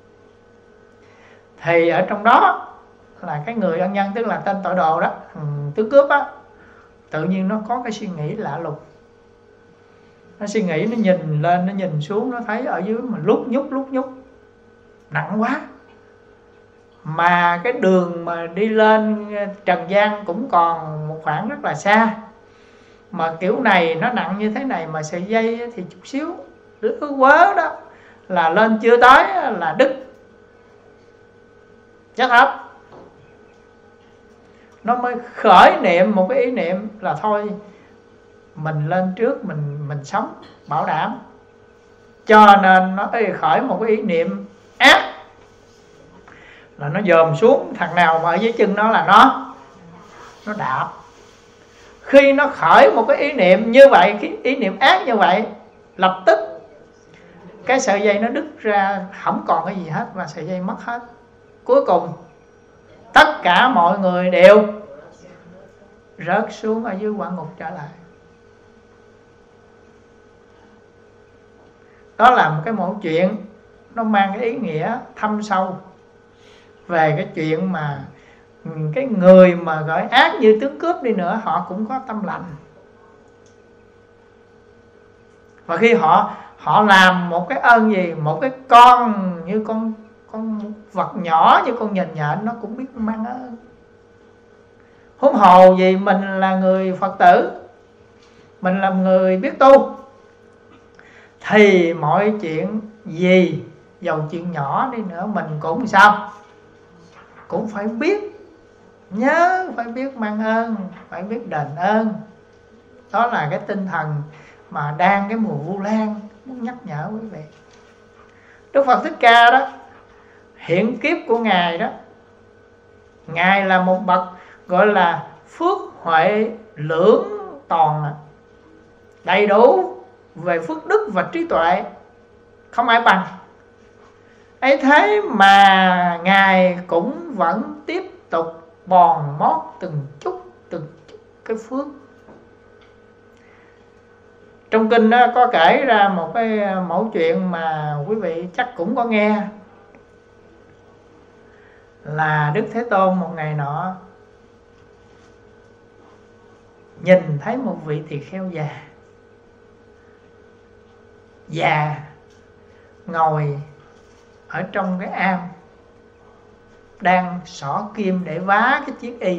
Thì ở trong đó là cái người ân nhân, tức là tên tội đồ đó, tướng cướp á, tự nhiên nó có cái suy nghĩ lạ lùng. Nó suy nghĩ, nó nhìn lên, nó nhìn xuống, nó thấy ở dưới mà lúc nhúc lúc nhúc nặng quá. Mà cái đường mà đi lên trần gian cũng còn một khoảng rất là xa. Mà kiểu này nó nặng như thế này, mà sợi dây thì chút xíu lứa quớ đó là lên chưa tới là đứt, chắc hết. Nó mới khởi niệm một cái ý niệm là thôi mình lên trước, mình mình sống bảo đảm. Cho nên nó khởi một cái ý niệm ác là nó dòm xuống, thằng nào mà ở dưới chân nó là nó nó đạp. Khi nó khởi một cái ý niệm như vậy, cái ý niệm ác như vậy, lập tức cái sợi dây nó đứt ra, không còn cái gì hết và sợi dây mất hết. Cuối cùng tất cả mọi người đều rớt xuống ở dưới quả ngục trở lại. Đó là một cái mẫu chuyện nó mang cái ý nghĩa thâm sâu về cái chuyện mà cái người mà gọi ác như tướng cướp đi nữa, họ cũng có tâm lành. Và khi họ họ làm một cái ơn gì, một cái con như con con vật nhỏ như con nhện nhện, nó cũng biết mang ơn. Huống hồ gì mình là người Phật tử, mình là người biết tu, thì mọi chuyện gì, dầu chuyện nhỏ đi nữa, mình cũng sao, cũng phải biết, nhớ phải biết mang ơn, phải biết đền ơn. Đó là cái tinh thần mà đang cái mùa Vu Lan muốn nhắc nhở quý vị. Đức Phật Thích Ca đó, hiện kiếp của Ngài đó, Ngài là một bậc gọi là phước huệ lưỡng toàn, đầy đủ về phước đức và trí tuệ, không ai bằng. Ấy thế mà Ngài cũng vẫn tiếp tục bòn mót từng chút từng chút cái phước. Trong kinh đó có kể ra một cái mẫu chuyện mà quý vị chắc cũng có nghe, là Đức Thế Tôn một ngày nọ nhìn thấy một vị tỳ kheo già già ngồi ở trong cái am, đang xỏ kim để vá cái chiếc y.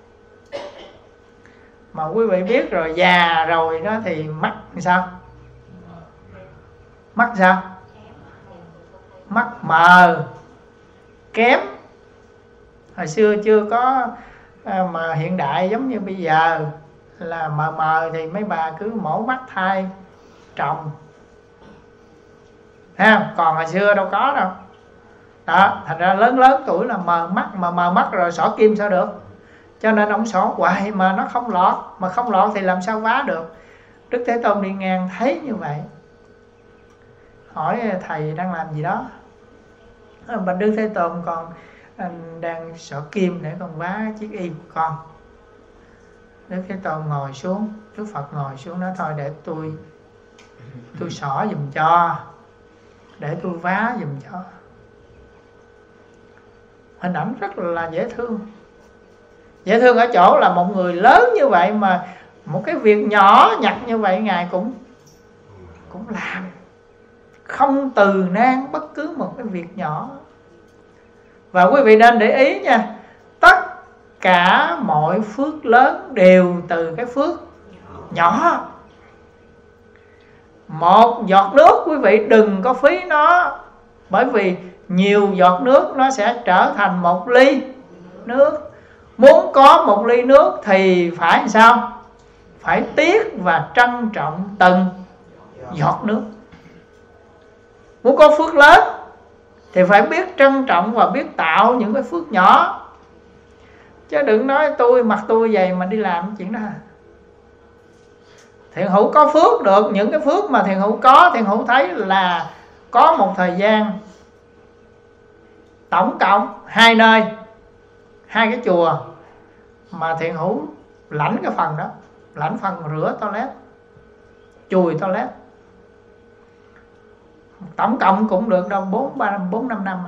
Mà quý vị biết rồi, già rồi đó thì mắt sao? Mắt sao? Mắt mờ, kém. Hồi xưa chưa có mà hiện đại giống như bây giờ là mờ mờ thì mấy bà cứ mổ mắt thay trồng ha, còn hồi xưa đâu có đâu. Đó, thành ra lớn lớn tuổi là mờ mắt, mà mờ mắt rồi xỏ kim sao được. Cho nên ông xỏ hoài mà nó không lọt, mà không lọt thì làm sao vá được. Đức Thế Tôn đi ngang thấy như vậy, hỏi thầy đang làm gì đó. Bạch Đức Thế Tôn, con anh đang xỏ kim để con vá chiếc y của con. Đức Thế Tôn ngồi xuống, Đức Phật ngồi xuống nói thôi để tôi tôi xỏ giùm cho, để tôi vá giùm cho. Hình ảnh rất là dễ thương. Dễ thương ở chỗ là một người lớn như vậy mà một cái việc nhỏ nhặt như vậy Ngài cũng cũng làm, không từ nan bất cứ một cái việc nhỏ. Và quý vị nên để ý nha, tất cả mọi phước lớn đều từ cái phước nhỏ. Một giọt nước quý vị đừng có phí nó, bởi vì nhiều giọt nước nó sẽ trở thành một ly nước. Muốn có một ly nước thì phải sao? Phải tiếc và trân trọng từng giọt nước. Muốn có phước lớn thì phải biết trân trọng và biết tạo những cái phước nhỏ. Chứ đừng nói tôi mặc tôi vậy mà đi làm chuyện đó. Thiện hữu có phước được, những cái phước mà thiện hữu có, thiện hữu thấy là có một thời gian tổng cộng hai nơi, hai cái chùa mà thiện hữu lãnh cái phần đó, lãnh phần rửa toilet, chùi toilet, tổng cộng cũng được đâu bốn ba bốn năm năm,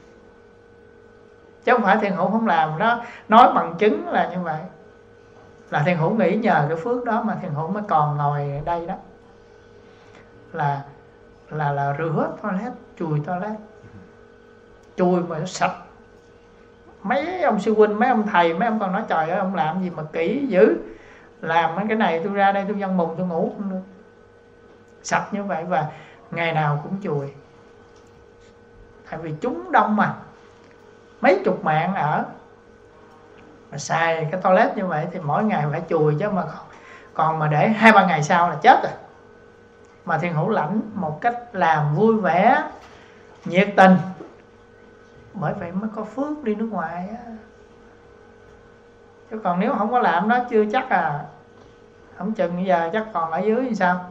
chứ không phải thiện hữu không làm. Đó nói bằng chứng là như vậy, là thiện hữu nghĩ nhờ cái phước đó mà thiện hữu mới còn ngồi ở đây đó, là là là rửa toilet, chùi toilet, chùi mà sạch. Mấy ông sư huynh, mấy ông thầy, mấy ông còn nói trời ơi ông làm gì mà kỹ dữ, làm mấy cái này tôi ra đây tôi văn mùng tôi ngủ không được. Sạch như vậy và ngày nào cũng chùi. Tại vì chúng đông mà, mấy chục mạng ở, mà xài cái toilet như vậy thì mỗi ngày phải chùi, chứ mà còn, còn mà để hai ba ngày sau là chết rồi. Mà Thiền Hữu lãnh một cách làm vui vẻ, nhiệt tình, bởi vậy mới có phước đi nước ngoài á. Chứ còn nếu không có làm đó chưa chắc à. Không chừng bây giờ chắc còn ở dưới thì sao?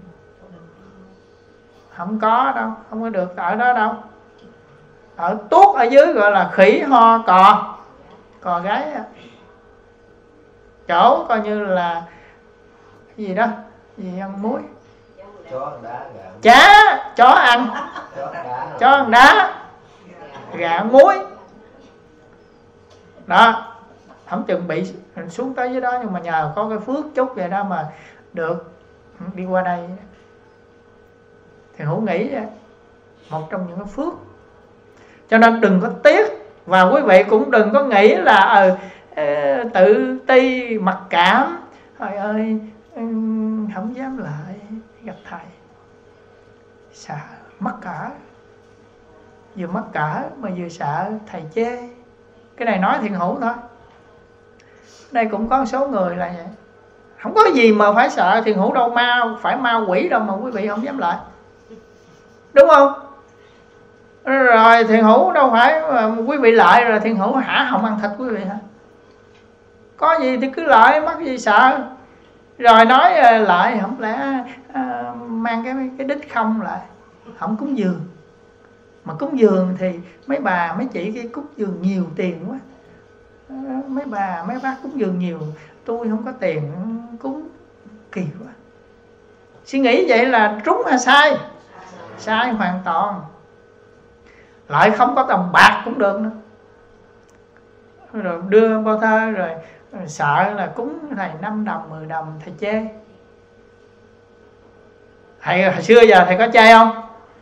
Không có đâu, không có được ở đó đâu. Ở tuốt ở dưới gọi là khỉ ho cò, cò gái à. Chỗ coi như là cái gì đó, gì ăn muối, chó đá, chá, chó ăn, chó ăn đá, gà ăn muối. Đó, không chừng bị xuống tới dưới đó, nhưng mà nhờ có cái phước chút vậy đó mà được đi qua đây. Thì Hữu nghĩ vậy, một trong những cái phước. Cho nên đừng có tiếc, và quý vị cũng đừng có nghĩ là ờ, tự ti, mặc cảm, trời ơi không dám lại gặp thầy, sợ mắc cỡ, vừa mắc cỡ mà vừa sợ thầy chê. Cái này nói Thiền Hữu thôi. Đây cũng có một số người là vậy. Không có gì mà phải sợ. Thiền Hữu đâu ma, phải ma quỷ đâu mà quý vị không dám lại, đúng không? Rồi Thiền Hữu đâu phải quý vị lại rồi Thiền Hữu hả họng ăn thịt quý vị hả? Có gì thì cứ lại, mắc gì sợ. Rồi nói lại không lẽ à, mang cái cái đích không lại, không cúng dường. Mà cúng dường thì mấy bà mấy chị kia cúng dường nhiều tiền quá, à, mấy bà mấy bác cúng dường nhiều, tôi không có tiền cúng, kỳ quá. Suy nghĩ vậy là trúng hay sai? Sai hoàn toàn. Lại không có đồng bạc cũng được nữa. Rồi đưa bao thơ rồi, rồi sợ là cúng thầy năm đồng, mười đồng thầy chê. Thầy hồi xưa giờ thầy có chê không?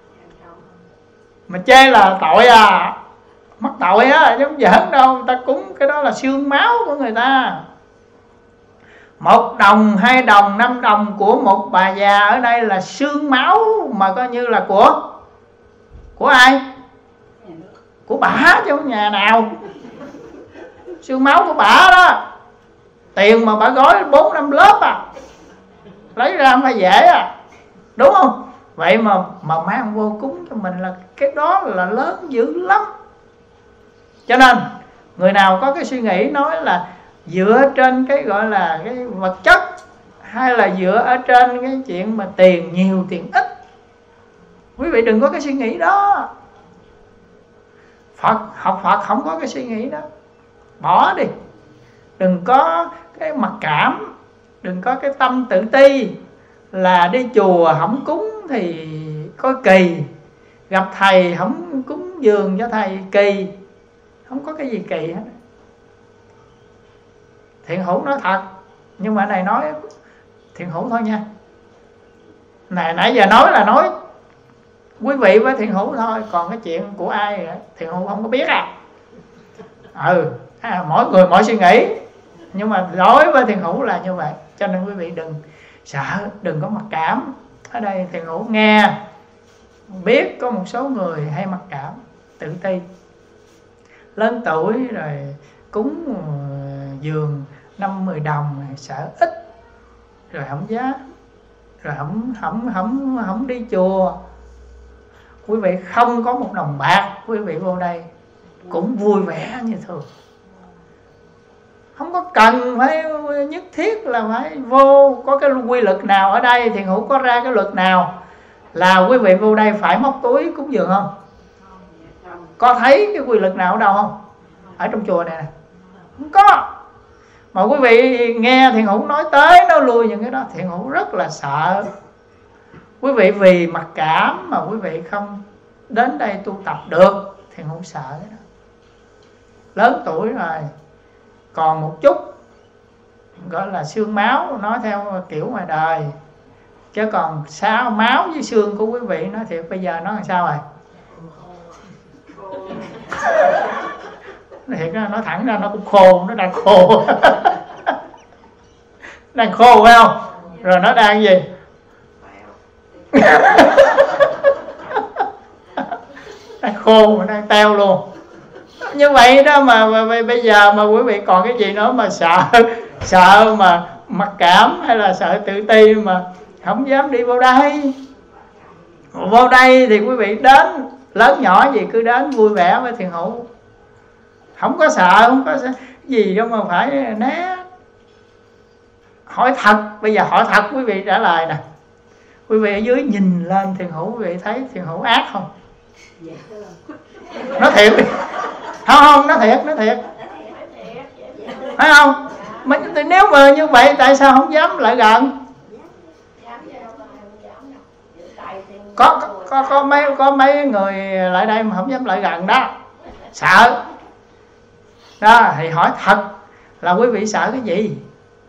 Mà chê là tội à, mắc tội á, chứ không giỡn đâu. Người ta cúng cái đó là xương máu của người ta. Một đồng, hai đồng, năm đồng của một bà già ở đây là xương máu mà coi như là của của ai? Của bả chứ không nhà nào. Xương máu của bả đó. Tiền mà bả gói bốn năm lớp à, lấy ra không phải dễ à, đúng không? Vậy mà mà mang vô cúng cho mình là cái đó là lớn dữ lắm. Cho nên người nào có cái suy nghĩ nói là dựa trên cái gọi là cái vật chất, hay là dựa ở trên cái chuyện mà tiền nhiều tiền ít, quý vị đừng có cái suy nghĩ đó. Phật, học Phật không có cái suy nghĩ đó. Bỏ đi. Đừng có cái mặc cảm, đừng có cái tâm tự ti là đi chùa không cúng thì có kỳ, gặp thầy không cúng dường cho thầy kỳ. Không có cái gì kỳ hết. Thiền Hữu nói thật, nhưng mà này nói Thiền Hữu thôi nha. Này nãy giờ nói là nói quý vị với Thiền Hữu thôi, còn cái chuyện của ai Thiền Hữu không có biết à. Ừ, à, mỗi người mỗi suy nghĩ, nhưng mà đối với Thiền Hữu là như vậy. Cho nên quý vị đừng sợ, đừng có mặc cảm. Ở đây Thiền Hữu nghe biết có một số người hay mặc cảm, tự ti, lớn tuổi rồi cúng dường năm mười đồng sợ ít, rồi không giá, rồi không không không không đi chùa. Quý vị không có một đồng bạc, quý vị vô đây cũng vui vẻ như thường. Không có cần phải nhất thiết là phải vô có cái quy luật nào. Ở đây Thiền Hữu có ra cái luật nào là quý vị vô đây phải móc túi cúng dường không? Có thấy cái quy luật nào ở đâu không? Ở trong chùa này nè, không có. Mà quý vị nghe Thiền Hữu nói tới nói lui những cái đó, Thiền Hữu rất là sợ. Quý vị vì mặc cảm mà quý vị không đến đây tu tập được, Thiền Hữu sợ cái đó. Lớn tuổi rồi, còn một chút gọi là xương máu, nói theo kiểu ngoài đời. Chứ còn sao máu với xương của quý vị nói thiệt bây giờ nó làm sao rồi? Thiệt ra nói thẳng ra nó cũng khô, nó đang khô. Đang khô phải không? Rồi nó đang gì? Đang khô mà đang teo luôn. Như vậy đó mà, mà bây giờ mà quý vị còn cái gì nữa mà sợ, sợ mà mặc cảm hay là sợ tự ti mà không dám đi vô đây. Vô đây thì quý vị đến lớn nhỏ gì cứ đến vui vẻ với thiền hữu, không có sợ, không có gì đâu mà phải né. Hỏi thật, bây giờ hỏi thật quý vị trả lời nè. Quý vị ở dưới nhìn lên thiền hữu, quý vị thấy thiền hữu ác không? Nói thiệt đi. Không không, nói thiệt, nói thiệt. Phải không? Mà nếu mà như vậy tại sao không dám lại gần? Có có có mấy có mấy người lại đây mà không dám lại gần đó, sợ. Đó thì hỏi thật là quý vị sợ cái gì?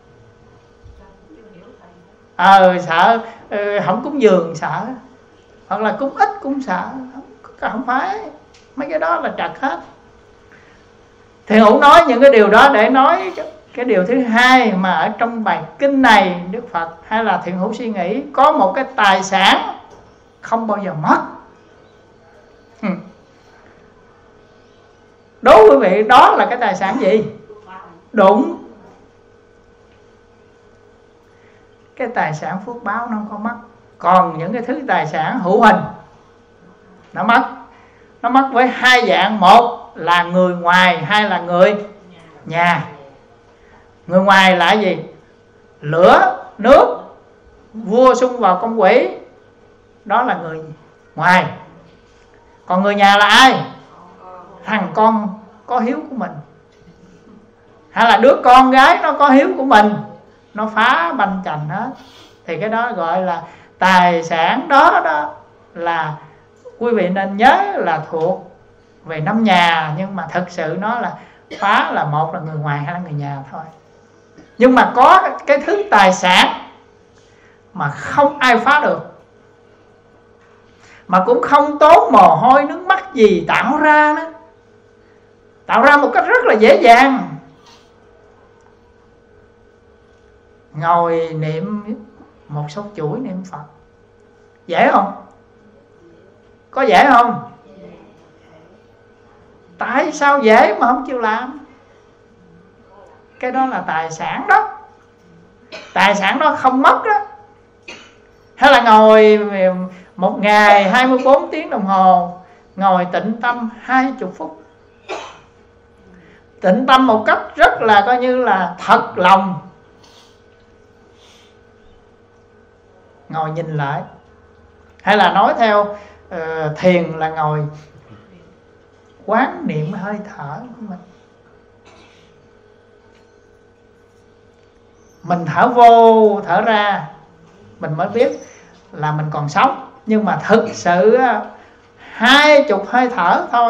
Ờ à, sợ ừ, không cúng dường sợ, hoặc là cúng ít cũng sợ, không, không phải. Mấy cái đó là trật hết. Thiền hữu nói những cái điều đó để nói cái điều thứ hai mà ở trong bài kinh này Đức Phật hay là thiền hữu suy nghĩ có một cái tài sản không bao giờ mất. ừ. Đố quý vị đó là cái tài sản gì? Đúng. Cái tài sản phước báo nó không có mất. Còn những cái thứ tài sản hữu hình nó mất. Nó mất với hai dạng. Một là người ngoài, hai là người nhà. Người ngoài là gì? Lửa, nước, vua xung vào công quỷ, đó là người ngoài. Còn người nhà là ai? Thằng con có hiếu của mình, hay là đứa con gái nó có hiếu của mình, nó phá banh chành hết, thì cái đó gọi là tài sản. Đó đó là quý vị nên nhớ là thuộc về năm nhà, nhưng mà thực sự nó là phá là một là người ngoài hay là người nhà thôi. Nhưng mà có cái thứ tài sản mà không ai phá được, mà cũng không tốn mồ hôi nước mắt gì tạo ra đó, tạo ra một cách rất là dễ dàng. Ngồi niệm một số chuỗi niệm Phật dễ không? Có dễ không? Tại sao dễ mà không chịu làm? Cái đó là tài sản đó. Tài sản đó không mất đó. Hay là ngồi một ngày hai mươi bốn tiếng đồng hồ, ngồi tịnh tâm hai mươi phút, tịnh tâm một cách rất là coi như là thật lòng, ngồi nhìn lại. Hay là nói theo uh, thiền là ngồi quán niệm hơi thở của mình. Mình thở vô thở ra mình mới biết là mình còn sống. Nhưng mà thực sự hai chục hơi thở thôi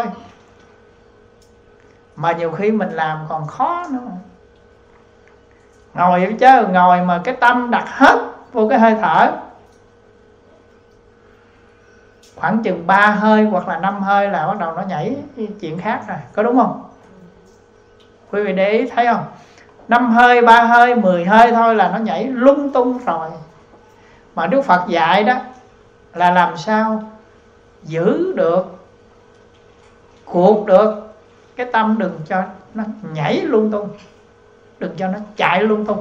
mà nhiều khi mình làm còn khó nữa. Ngồi chứ ngồi mà cái tâm đặt hết vô cái hơi thở, khoảng chừng ba hơi hoặc là năm hơi là bắt đầu nó nhảy chuyện khác rồi, có đúng không? Quý vị để ý thấy không? Năm hơi, ba hơi, mười hơi thôi là nó nhảy lung tung rồi. Mà Đức Phật dạy đó là làm sao giữ được, cuột được cái tâm, đừng cho nó nhảy lung tung, đừng cho nó chạy lung tung.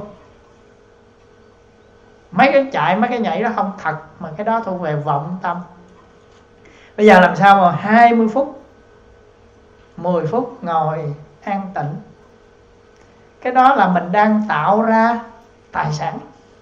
Mấy cái chạy, mấy cái nhảy đó không thật, mà cái đó thuộc về vọng tâm. Bây giờ làm sao mà hai mươi phút, mười phút ngồi an tịnh. Cái đó là mình đang tạo ra tài sản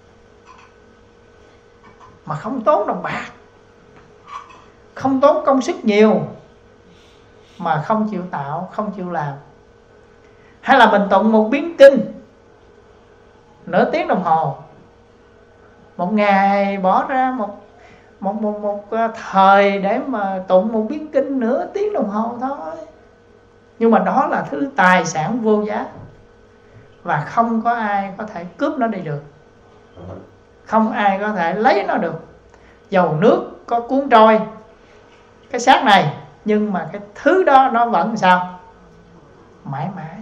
mà không tốn đồng bạc, không tốn công sức nhiều, mà không chịu tạo, không chịu làm. Hay là mình tụng một biến kinh nửa tiếng đồng hồ, một ngày bỏ ra một một một một thời để mà tụng một biến kinh nửa tiếng đồng hồ thôi. Nhưng mà đó là thứ tài sản vô giá, và không có ai có thể cướp nó đi được, không ai có thể lấy nó được. Dầu nước có cuốn trôi cái xác này, nhưng mà cái thứ đó nó vẫn sao? Mãi mãi.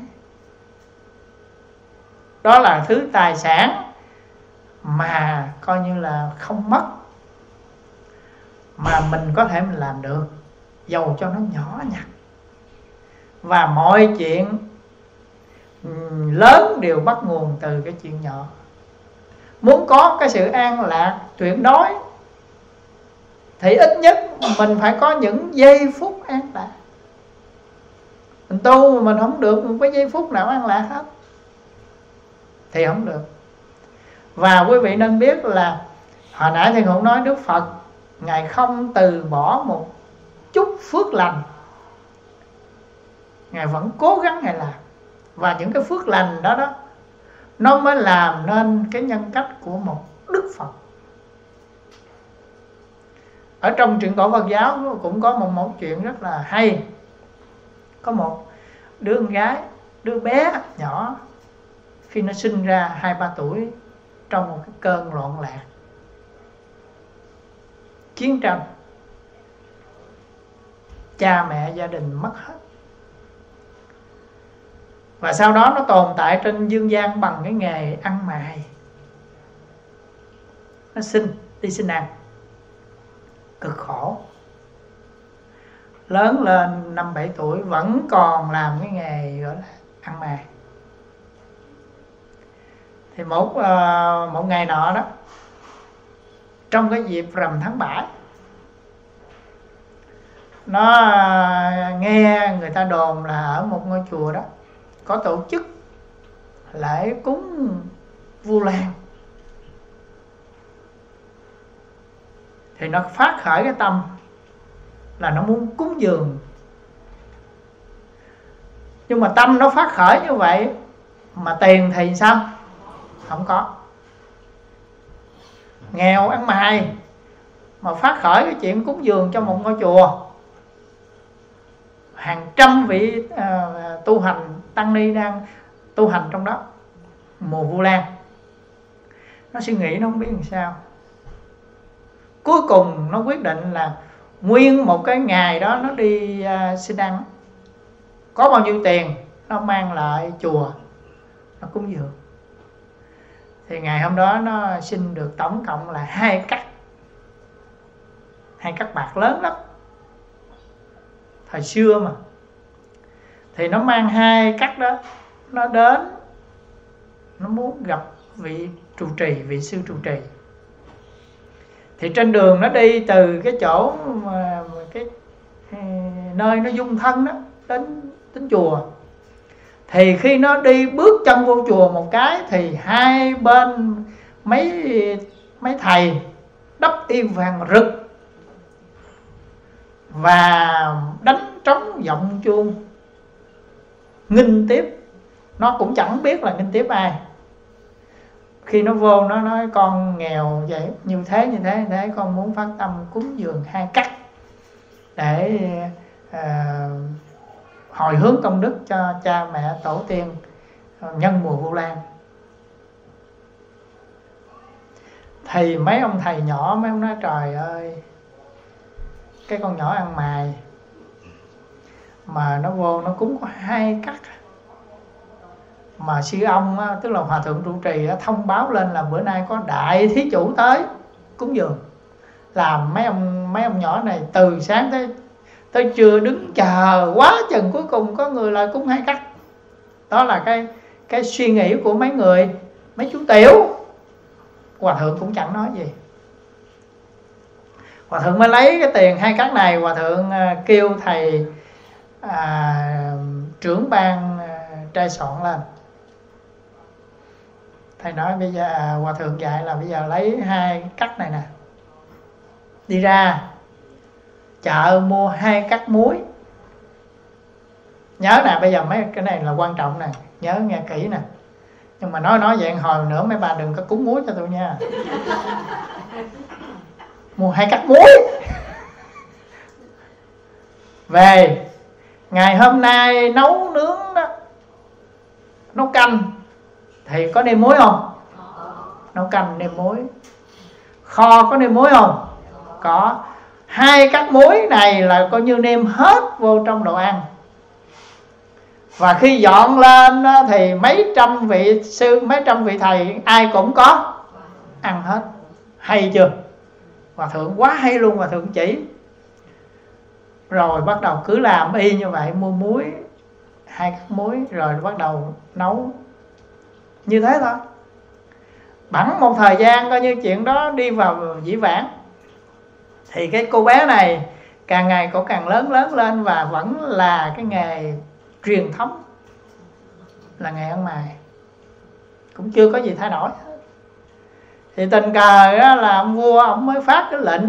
Đó là thứ tài sản mà coi như là không mất, mà mình có thể mình làm được, dầu cho nó nhỏ nhặt. Và mọi chuyện lớn đều bắt nguồn từ cái chuyện nhỏ. muốn có cái sự an lạc tuyệt đối thì ít nhất mình phải có những giây phút an lạc. Mình tu mà mình không được một cái giây phút nào an lạc hết thì không được. Và quý vị nên biết là hồi nãy thì cũng nói Đức Phật Ngài không từ bỏ một chút phước lành, Ngài vẫn cố gắng Ngài làm. Và những cái phước lành đó đó nó mới làm nên cái nhân cách của một Đức Phật. Ở trong truyện cổ Phật giáo cũng có một, một chuyện rất là hay. Có một đứa con gái, đứa bé nhỏ, khi nó sinh ra hai ba tuổi, trong một cái cơn loạn lạc, chiến tranh, cha mẹ gia đình mất hết. Và sau đó nó tồn tại trên dương gian bằng cái nghề ăn mày. Nó xin, đi xin ăn, cực khổ. Lớn lên năm bảy tuổi vẫn còn làm cái nghề gọi là ăn mày. Thì một uh, một ngày nọ đó, trong cái dịp rằm tháng bảy, nó uh, nghe người ta đồn là ở một ngôi chùa đó có tổ chức lễ cúng Vu Lan. Thì nó phát khởi cái tâm là nó muốn cúng dường. Nhưng mà tâm nó phát khởi như vậy mà tiền thì sao? Không có. Nghèo ăn mày mà phát khởi cái chuyện cúng dường cho một ngôi chùa, hàng trăm vị uh, tu hành tăng ni đang tu hành trong đó mùa Vu Lan. Nó suy nghĩ nó không biết làm sao. Cuối cùng nó quyết định là nguyên một cái ngày đó nó đi uh, xin ăn, có bao nhiêu tiền nó mang lại chùa, nó cúng dường. Thì ngày hôm đó nó xin được tổng cộng là hai cắt, hai cắt bạc lớn lắm, thời xưa mà. Thì nó mang hai cắt đó, nó đến, nó muốn gặp vị trụ trì, vị sư trụ trì. Thì trên đường nó đi từ cái chỗ mà cái nơi nó dung thân đó đến đến chùa. Thì khi nó đi bước chân vô chùa một cái thì hai bên mấy mấy thầy đắp y vàng rực và đánh trống giọng chuông nghinh tiếp. Nó cũng chẳng biết là nghinh tiếp ai. Khi nó vô nó nói con nghèo vậy, như thế như thế như thế, con muốn phát tâm cúng dường hai cắt để uh, hồi hướng công đức cho cha mẹ tổ tiên nhân mùa Vu Lan. Thì mấy ông thầy nhỏ, mấy ông nói trời ơi, cái con nhỏ ăn mày mà nó vô nó cúng có hai cắt, mà sư ông á, tức là hòa thượng trụ trì á, thông báo lên là bữa nay có đại thí chủ tới cúng dường. Làm mấy ông mấy ông nhỏ này từ sáng tới tới trưa đứng chờ quá chừng, cuối cùng có người lại cúng hai cắt. Đó là cái cái suy nghĩ của mấy người, mấy chú tiểu. Hòa thượng cũng chẳng nói gì. Hòa thượng mới lấy cái tiền hai cắt này, hòa thượng kêu thầy à, trưởng ban trai soạn lên. Thầy nói bây giờ à, hòa thượng dạy là bây giờ lấy hai cắt này nè, đi ra chợ mua hai cắt muối. Nhớ nè, bây giờ mấy cái này là quan trọng nè, nhớ nghe kỹ nè. Nhưng mà nói nói vậy hồi nữa mấy bà đừng có cúng muối cho tôi nha. Mua hai cắt muối. Về ngày hôm nay nấu nướng đó, nấu canh thì có nêm muối không? Nấu canh nêm muối. Kho có nêm muối không? Có. Hai cắt muối này là coi như nêm hết vô trong đồ ăn. Và khi dọn lên thì mấy trăm vị sư, mấy trăm vị thầy ai cũng có ăn hết. Hay chưa? Hòa thượng quá hay luôn, hòa thượng chỉ. Rồi bắt đầu cứ làm y như vậy, mua muối, hai cắt muối, rồi bắt đầu nấu như thế thôi. bẵng một thời gian coi như chuyện đó đi vào dĩ vãng, thì cái cô bé này càng ngày cô càng lớn lớn lên và vẫn là cái nghề truyền thống, là nghề ăn mày, cũng chưa có gì thay đổi. Thì tình cờ đó là ông vua ông mới phát cái lệnh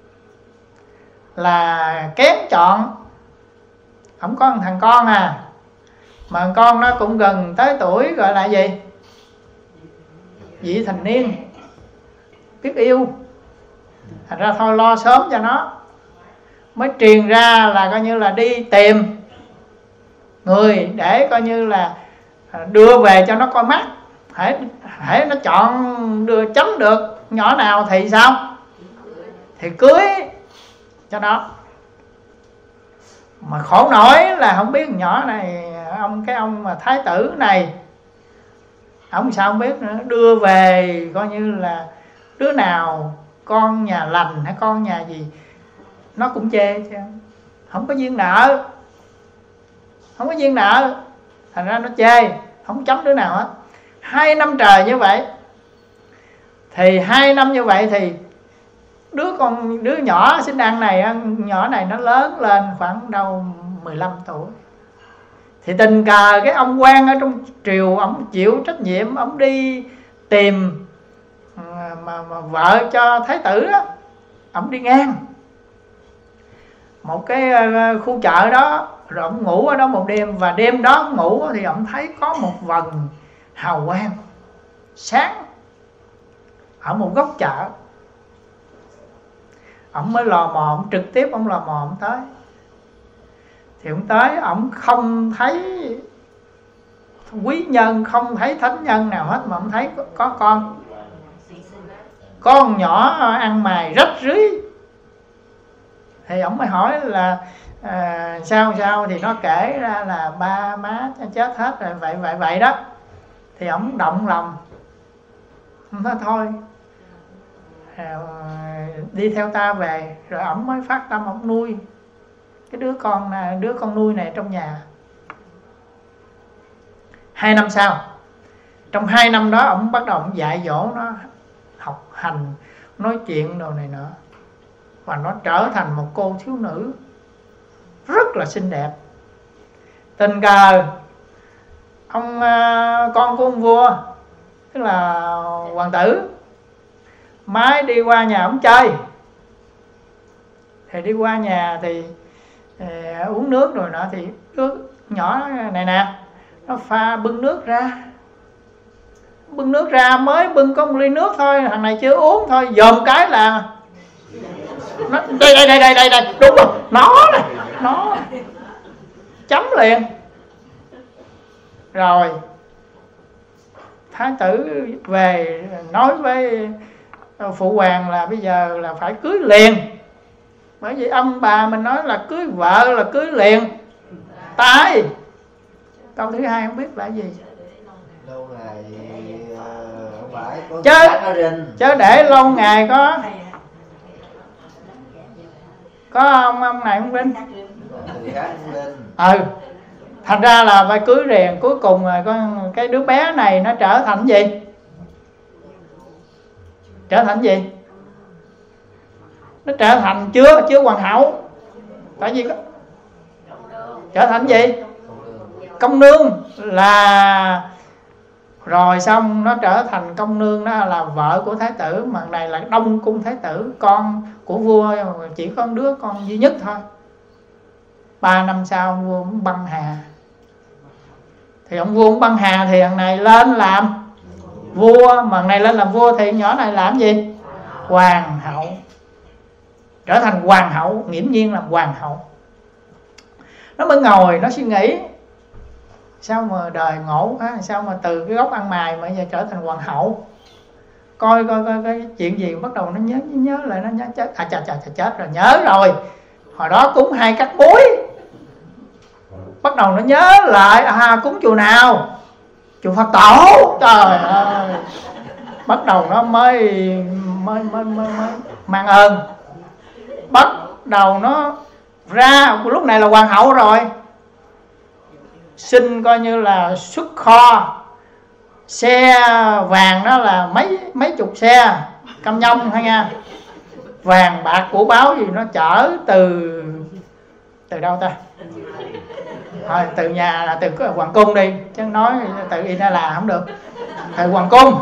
là kén chọn. Ông có một thằng con à, mà thằng con nó cũng gần tới tuổi gọi là gì, vị thành niên, biết yêu. Thành ra thôi lo sớm cho nó. Mới truyền ra là coi như là đi tìm người để coi như là đưa về cho nó coi mắt. Hãy, hãy nó chọn đưa chấm được nhỏ nào thì sao, thì cưới cho nó. Mà khổ nổi là không biết nhỏ này, ông cái ông mà thái tử này, ông sao không biết nữa, đưa về coi như là đứa nào con nhà lành hay con nhà gì nó cũng chê chứ, không có duyên nợ, không có duyên nợ, thành ra nó chê, không chấm đứa nào hết. Hai năm trời như vậy, thì hai năm như vậy thì đứa con đứa nhỏ sinh ăn này, nhỏ này nó lớn lên khoảng đâu mười lăm tuổi. Thì tình cờ cái ông quan ở trong triều, ông chịu trách nhiệm, ông đi tìm mà, mà vợ cho thái tử đó, ông đi ngang một cái khu chợ đó, rồi ông ngủ ở đó một đêm. Và đêm đó ông ngủ thì ông thấy có một vầng hào quang sáng ở một góc chợ. Ông mới lò mò, ông trực tiếp ông lò mò ông tới. Thì ông tới, ông không thấy quý nhân, không thấy thánh nhân nào hết, mà ông thấy có, có con con nhỏ ăn mày rách rưới. Thì ông mới hỏi là à, sao sao, thì nó kể ra là ba má chết hết rồi, vậy vậy vậy đó. Thì ông động lòng, ông nói thôi à, đi theo ta về. Rồi ông mới phát tâm ông nuôi cái đứa con này, đứa con nuôi này trong nhà. Hai năm sau, trong hai năm đó ông bắt đầu ông dạy dỗ nó học hành, nói chuyện đồ này nọ, và nó trở thành một cô thiếu nữ rất là xinh đẹp. Tình cờ ông con của ông vua, tức là hoàng tử, mới đi qua nhà ông chơi. Thì đi qua nhà thì à, uống nước rồi nọ, thì nước nhỏ này nè, nó pha bưng nước ra, bưng nước ra mới bưng có một ly nước thôi, thằng này chưa uống thôi, dòm cái là nó, đây đây đây đây đây đây đúng rồi, nó này, nó này. Chấm liền. Rồi thái tử về nói với phụ hoàng là bây giờ là phải cưới liền, bởi vì ông bà mình nói là cưới vợ là cưới liền. Tai câu thứ hai không biết là gì. Lâu ngày ông bãi có chớ, chớ để lâu ngày có có ông ông này không Vinh. Ừ, thành ra là phải cưới liền. Cuối cùng rồi con cái đứa bé này nó trở thành gì? Trở thành gì? Nó trở thành chưa chưa hoàng hậu. Tại vì có trở thành gì? Công nương. Là rồi xong nó trở thành công nương, đó là vợ của thái tử. Mà này là Đông Cung thái tử, con của vua chỉ có đứa con duy nhất thôi. Ba năm sau ông vua cũng băng hà. Thì ông vua cũng băng hà thì thằng này lên làm vua. Mà thằng này lên làm vua thì nhỏ này làm gì? Hoàng hậu. Trở thành hoàng hậu, nghiễm nhiên làm hoàng hậu. Nó mới ngồi nó suy nghĩ, sao mà đời ngộ á, sao mà từ cái gốc ăn mày mà giờ trở thành hoàng hậu. Coi coi coi cái chuyện gì, bắt đầu nó nhớ nhớ lại, nó nhớ chết. À chà chà chà chết rồi, nhớ rồi. Hồi đó cúng hai cắt muối. Bắt đầu nó nhớ lại, à cúng chùa nào? Chùa Phật Tổ. Trời ơi. Bắt đầu nó mới mới mới mới, mới mang ơn. Bắt đầu nó ra, lúc này là hoàng hậu rồi, xin coi như là xuất kho xe vàng đó là mấy mấy chục xe cam nhông hay nha, vàng bạc của báo gì nó chở từ từ đâu ta, thôi từ nhà là từ hoàng cung đi, chứ nói từ in là không được, từ hoàng cung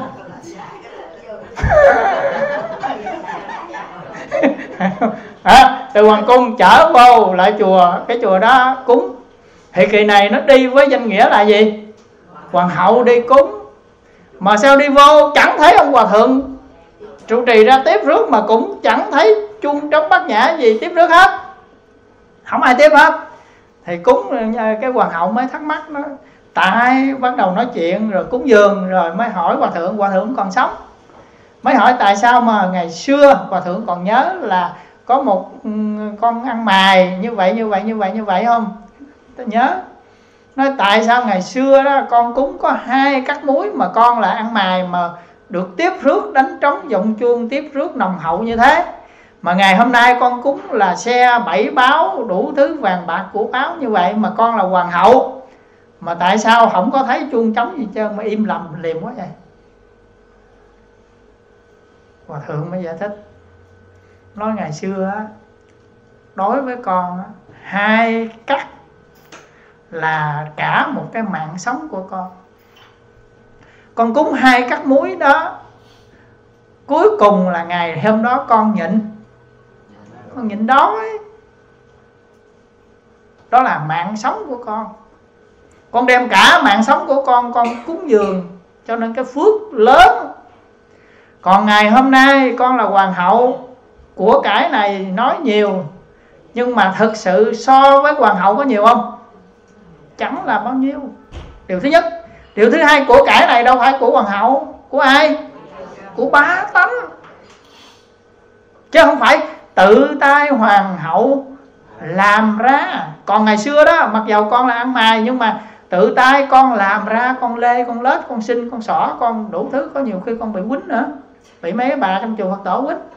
à, từ hoàng cung chở vô lại chùa, cái chùa đó cúng. Thì kỳ này nó đi với danh nghĩa là gì? Hoàng hậu đi cúng. Mà sao đi vô chẳng thấy ông hòa thượng trụ trì ra tiếp rước, mà cũng chẳng thấy chuông trống bát nhã gì tiếp rước hết, không ai tiếp hết. Thì cúng, cái hoàng hậu mới thắc mắc, nó tại bắt đầu nói chuyện rồi cúng dường, rồi mới hỏi hòa thượng, hòa thượng còn sống, mới hỏi tại sao mà ngày xưa hòa thượng còn nhớ là có một con ăn mày như vậy như vậy như vậy như vậy không? Tôi nhớ. Nói tại sao ngày xưa đó con cúng có hai cắt muối mà con là ăn mày mà được tiếp rước đánh trống vọng chuông tiếp rước nồng hậu như thế, mà ngày hôm nay con cúng là xe bảy báo đủ thứ vàng bạc của báo như vậy mà con là hoàng hậu, mà tại sao không có thấy chuông trống gì trơn mà im lặng liềm quá vậy? Hòa thượng mới giải thích, nói ngày xưa á, đối với con á, hai cắt là cả một cái mạng sống của con. Con cúng hai cắt muối đó, cuối cùng là ngày hôm đó con nhịn, con nhịn đói, đó là mạng sống của con. Con đem cả mạng sống của con con cúng dường, cho nên cái phước lớn. Còn ngày hôm nay con là hoàng hậu, của cải này nói nhiều, nhưng mà thực sự so với hoàng hậu có nhiều không? Chẳng là bao nhiêu. Điều thứ nhất. Điều thứ hai, của cải này đâu phải của hoàng hậu, của ai? Của bá tánh, chứ không phải tự tay hoàng hậu làm ra. Còn ngày xưa đó, mặc dầu con là ăn mày, nhưng mà tự tay con làm ra, con lê, con lết, con xin, con xỏ, con đủ thứ. Có nhiều khi con bị quýnh nữa, bị mấy bà trong chùa Phật tổ quýnh.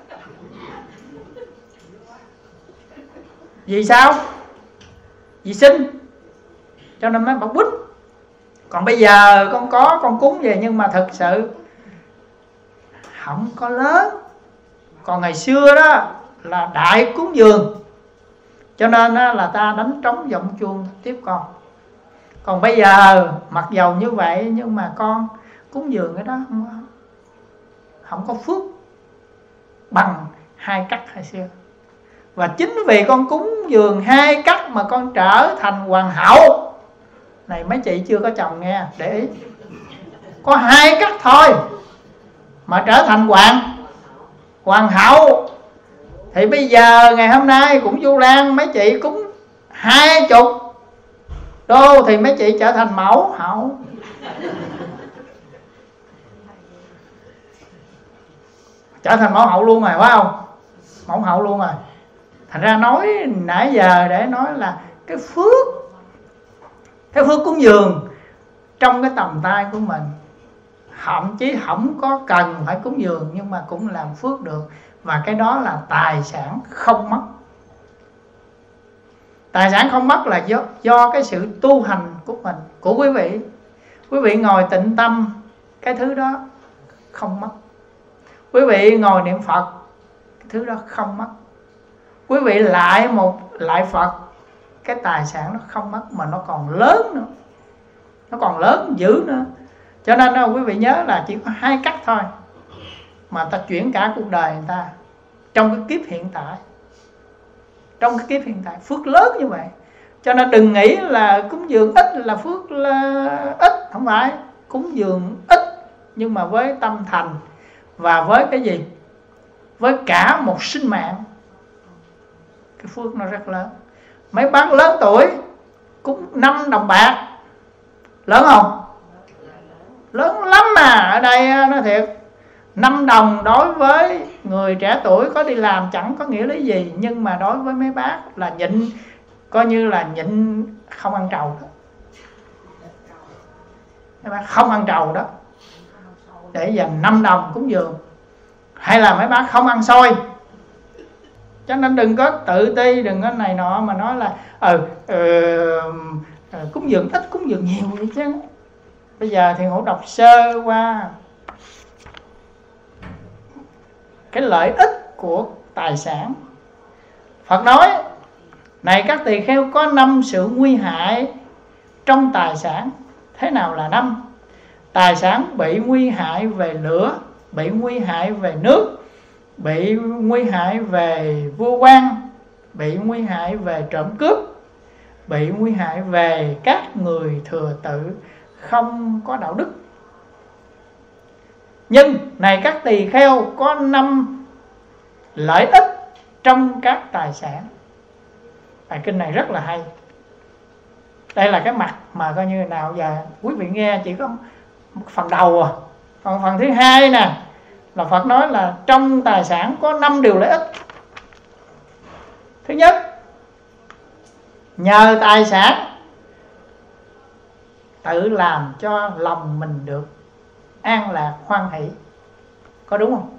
Vì sao? Vì xin, cho nên mới bảo quýnh. Còn bây giờ con có, con cúng về, nhưng mà thực sự không có lớn. Còn ngày xưa đó là đại cúng dường, cho nên là ta đánh trống vọng chuông tiếp con. Còn bây giờ mặc dầu như vậy, nhưng mà con cúng dường cái đó không có, không có phước bằng hai cắt hồi xưa. Và chính vì con cúng dường hai cắt mà con trở thành hoàng hậu. Này mấy chị chưa có chồng nghe, để ý, có hai cắt thôi mà trở thành hoàng hoàng hậu. Thì bây giờ ngày hôm nay cũng Vu Lan, mấy chị cúng hai chục đô thì mấy chị trở thành mẫu hậu. Trở thành mẫu hậu luôn rồi, phải không? Mẫu hậu luôn rồi. Thành ra nói nãy giờ để nói là cái phước, cái phước cúng dường trong cái tầm tay của mình, thậm chí không có cần phải cúng dường nhưng mà cũng làm phước được. Và cái đó là tài sản không mất. Tài sản không mất là do, do cái sự tu hành của mình, của quý vị. Quý vị ngồi tịnh tâm, cái thứ đó không mất. Quý vị ngồi niệm Phật, cái thứ đó không mất. Quý vị lại một lại Phật, cái tài sản nó không mất mà nó còn lớn nữa, nó còn lớn dữ nữa. Cho nên đó, quý vị nhớ là chỉ có hai cách thôi mà ta chuyển cả cuộc đời người ta trong cái kiếp hiện tại. Trong cái kiếp hiện tại phước lớn như vậy. Cho nên đừng nghĩ là cúng dường ít là phước là ít. Không phải. Cúng dường ít nhưng mà với tâm thành và với cái gì? Với cả một sinh mạng, cái phước nó rất lớn. Mấy bác lớn tuổi cúng năm đồng bạc, lớn không? Lớn lắm mà. Ở đây nói thiệt, năm đồng đối với người trẻ tuổi có đi làm chẳng có nghĩa lý gì, nhưng mà đối với mấy bác là nhịn, coi như là nhịn không ăn trầu đó. Mấy bác không ăn trầu đó để dành năm đồng cúng dường. Hay là mấy bác không ăn xôi. Cho nên đừng có tự ti, đừng có này nọ mà nói là ừ, ừ, cúng dường ít, cúng dường nhiều vậy chứ. Bây giờ Thiện Hữu đọc sơ qua cái lợi ích của tài sản. Phật nói: này các tỳ kheo, có năm sự nguy hại trong tài sản. Thế nào là năm? Tài sản bị nguy hại về lửa, bị nguy hại về nước, bị nguy hại về vua quan, bị nguy hại về trộm cướp, bị nguy hại về các người thừa tự không có đạo đức. Nhưng này các tỳ kheo, có năm lợi ích trong các tài sản. Bài kinh này rất là hay. Đây là cái mặt mà coi như nào giờ quý vị nghe chỉ có phần đầu à. Còn phần thứ hai nè, là Phật nói là trong tài sản có năm điều lợi ích. Thứ nhất, nhờ tài sản tự làm cho lòng mình được an lạc hoan hỷ. Có đúng không?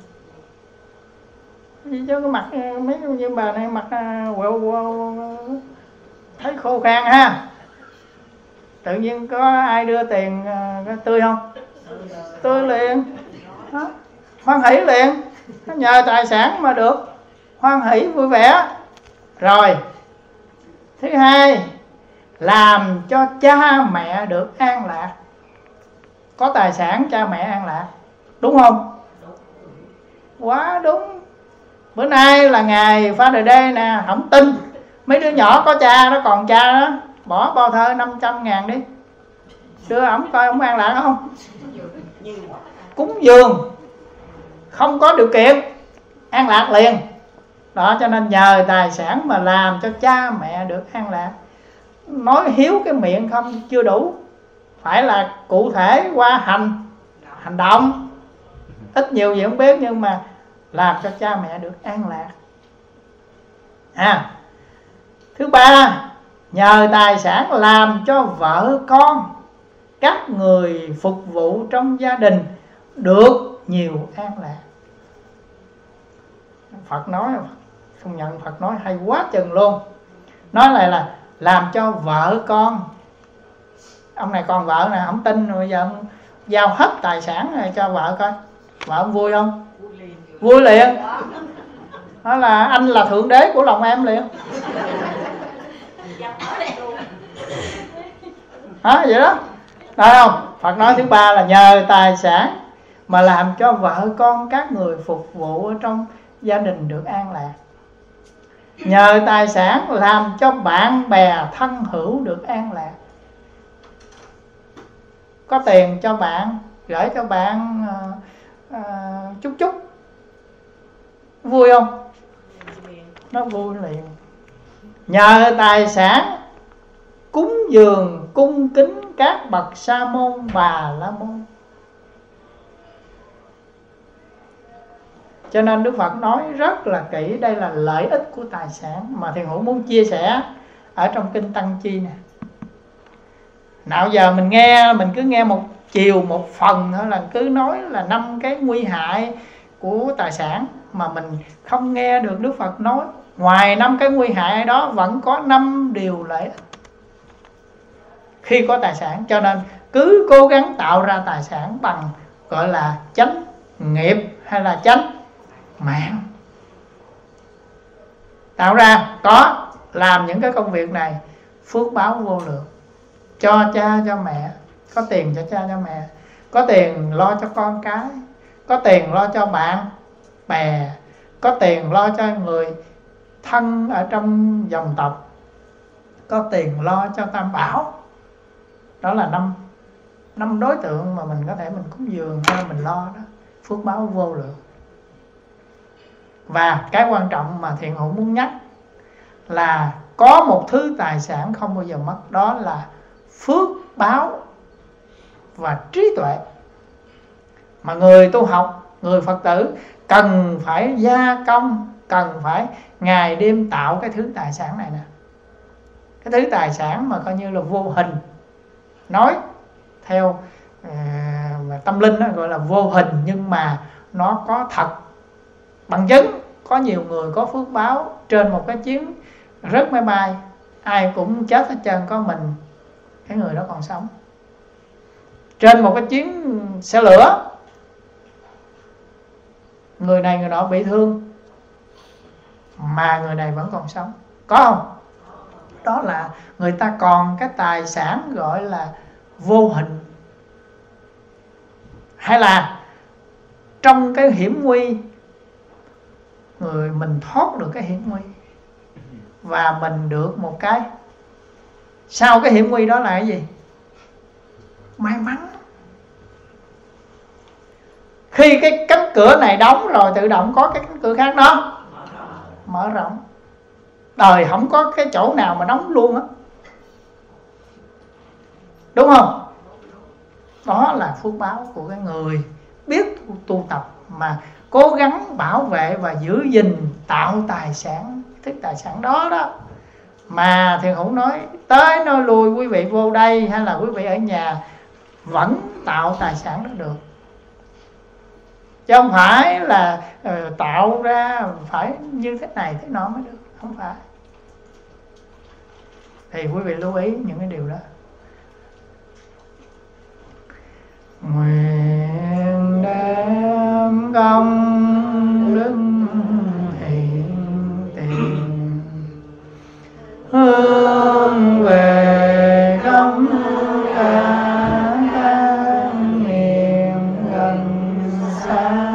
Chứ cái mặt mấy như bà này mặt quẹo quẹo thấy khô khan ha. Tự nhiên có ai đưa tiền tươi không? Tươi liền, đó. Hoan hỷ liền. Nhờ tài sản mà được hoan hỷ vui vẻ. Rồi thứ hai, làm cho cha mẹ được an lạc. Có tài sản cha mẹ an lạc, đúng không? Quá đúng. Bữa nay là ngày Father Day nè, không tin mấy đứa nhỏ có cha nó còn cha đó, bỏ bao thơ năm trăm ngàn đi, đưa ổng coi ổng an lạc không? Cúng dường không có điều kiện an lạc liền. Đó, cho nên nhờ tài sản mà làm cho cha mẹ được an lạc. Nói hiếu cái miệng không chưa đủ, phải là cụ thể qua hành hành động. Ít nhiều gì không biết, nhưng mà làm cho cha mẹ được an lạc. À, thứ ba, nhờ tài sản làm cho vợ con, các người phục vụ trong gia đình được nhiều an lạc. Phật nói, không nhận, Phật nói hay quá chừng luôn. Nói lại là làm cho vợ con. Ông này còn vợ nè, không tin, bây giờ ông giao hết tài sản này cho vợ coi, vợ ông vui không? Vui liền. Đó là anh là thượng đế của lòng em liền. Hả, vậy đó. Thấy không? Phật nói thứ ba là nhờ tài sản mà làm cho vợ con, các người phục vụ ở trong gia đình được an lạc. Nhờ tài sản làm cho bạn bè thân hữu được an lạc. Có tiền cho bạn, gửi cho bạn uh, uh, chút chút, vui không? Nó vui liền. Nhờ tài sản cúng dường cung kính các bậc sa môn bà la môn. Cho nên Đức Phật nói rất là kỹ. Đây là lợi ích của tài sản mà Thiền Hữu muốn chia sẻ ở trong kinh Tăng Chi nè. Nào giờ mình nghe, mình cứ nghe một chiều một phần thôi, là cứ nói là năm cái nguy hại của tài sản, mà mình không nghe được Đức Phật nói ngoài năm cái nguy hại đó vẫn có năm điều lợi ích khi có tài sản. Cho nên cứ cố gắng tạo ra tài sản bằng gọi là chánh nghiệp hay là chánh mạng. Tạo ra, có làm những cái công việc này, phước báo vô lượng. Cho cha cho mẹ, có tiền cho cha cho mẹ, có tiền lo cho con cái, có tiền lo cho bạn bè, có tiền lo cho người thân ở trong dòng tộc, có tiền lo cho Tam Bảo. Đó là năm năm đối tượng mà mình có thể mình cúng dường hay mình lo đó, phước báo vô lượng. Và cái quan trọng mà Thiện Hữu muốn nhắc là có một thứ tài sản không bao giờ mất, đó là phước báo và trí tuệ. Mà người tu học, người Phật tử cần phải gia công, cần phải ngày đêm tạo cái thứ tài sản này nè. Cái thứ tài sản mà coi như là vô hình, nói theo à, tâm linh đó, gọi là vô hình, nhưng mà nó có thật bằng chứng. Có nhiều người có phước báo trên một cái chuyến rớt máy bay, ai cũng chết hết trơn, có mình cái người đó còn sống. trên một cái chuyến xe lửa, người này người nọ bị thương mà người này vẫn còn sống, có không? Đó là người ta còn cái tài sản gọi là vô hình. Hay là trong cái hiểm nguy, người mình thoát được cái hiểm nguy và mình được một cái sau cái hiểm nguy đó là cái gì? May mắn. Khi cái cánh cửa này đóng rồi, tự động có cái cánh cửa khác nó mở rộng. Đời không có cái chỗ nào mà đóng luôn á, đúng không? Đó là phước báo của cái người biết tu, tu tập mà cố gắng bảo vệ và giữ gìn tạo tài sản, thức tài sản đó đó. Mà Thiền Hữu nói tới nói lui, quý vị vô đây hay là quý vị ở nhà vẫn tạo tài sản đó được, chứ không phải là uh, tạo ra phải như thế này thế nọ mới được, không phải. Thì quý vị lưu ý những cái điều đó. Nguyện đem công đức hiện tiền, hướng về khắp cả các miền gần xa,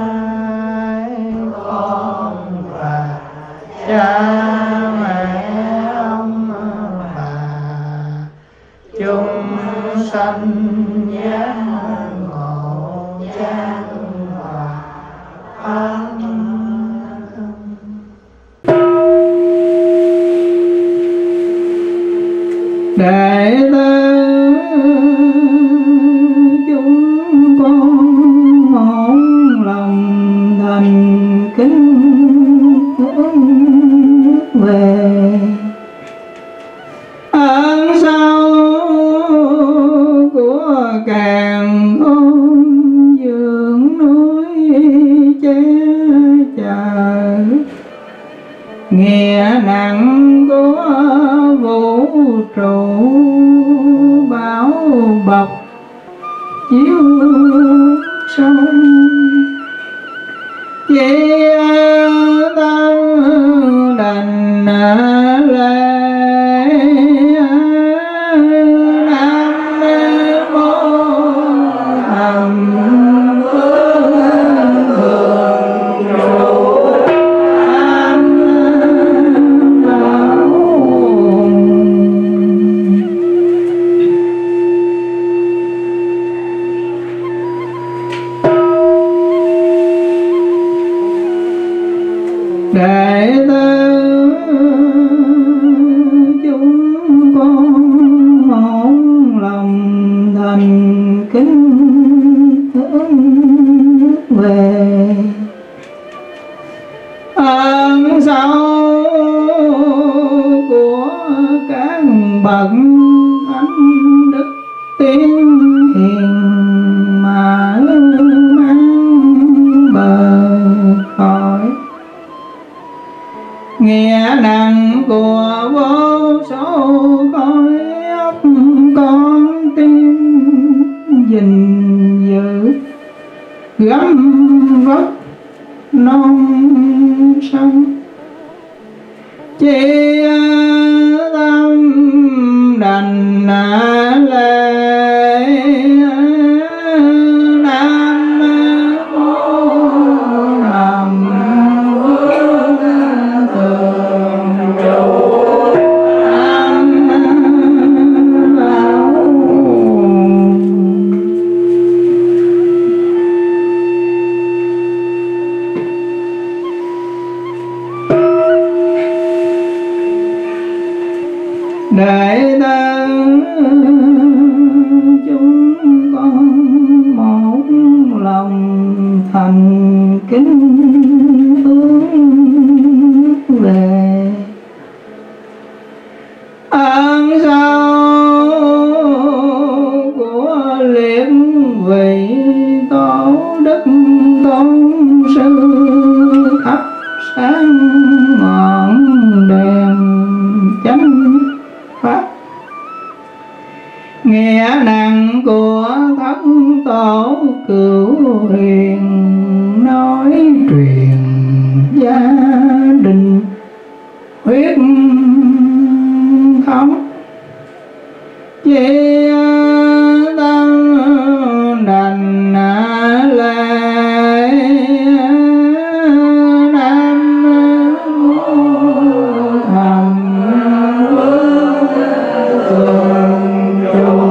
con và cha mẹ ông bà chúng sanh giác ngộ giác hòa an. Đệ tử chúng con một lòng thành kính hướng về ơn sâu của càng khôn dưỡng núi che chở, nghĩa nặng của vũ trụ bảo bọc chiếu sông, chỉ tâm đành lễ Nam Mô Hàm Phương Thường Trụ An Bảo. Đệ tử chúng con một lòng thành kính hướng về ơn sâu của các bậc thánh đức tiên hiền mà mang bờ khỏi, nghĩa nặng của vô số khối óc con tim gìn giữ gấm vóc non sông, chỉ tâm đành lễ Nam Mô Hàm Phương Thường Trụ An Bảo. Đệ tử chúng con một lòng thành kính hướng về ơn sâu của liệt vị tổ đức tôn sư thắp sáng ngọn đèn chánh pháp, nghĩa nặng của thất tổ cửu hiền nói truyền gia đình huyết thống vì tâm đành lễ nam mô thầm vương trụ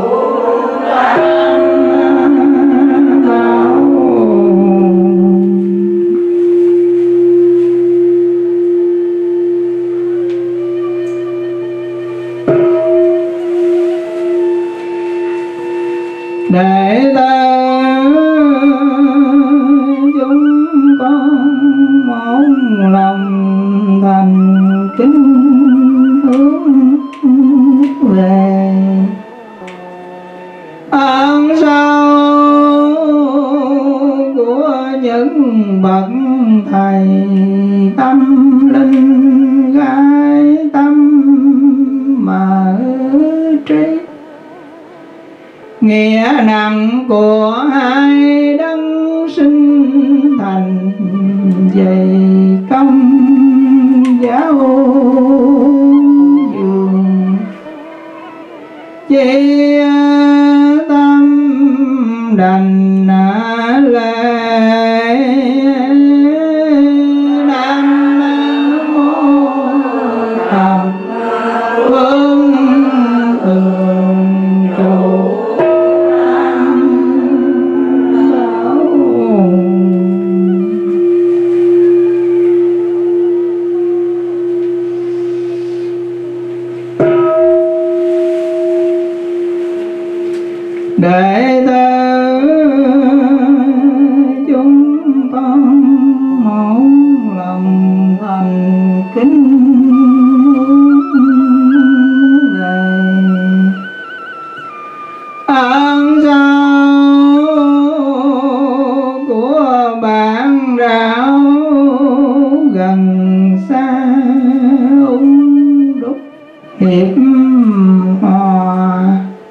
đệ tử chúng con một lòng thành kính hướng về ơn sâu của những bậc thầy tâm linh gái tâm mở trí, nghĩa nặng của hai đấng sinh thành dày công giáo dường, chỉ tâm đành lễ nam mô thầm vương thường trụ đệ tử chúng con một lòng thành kính về ơn sâu của bạn đạo gần xa ung đúc hiệp hòa,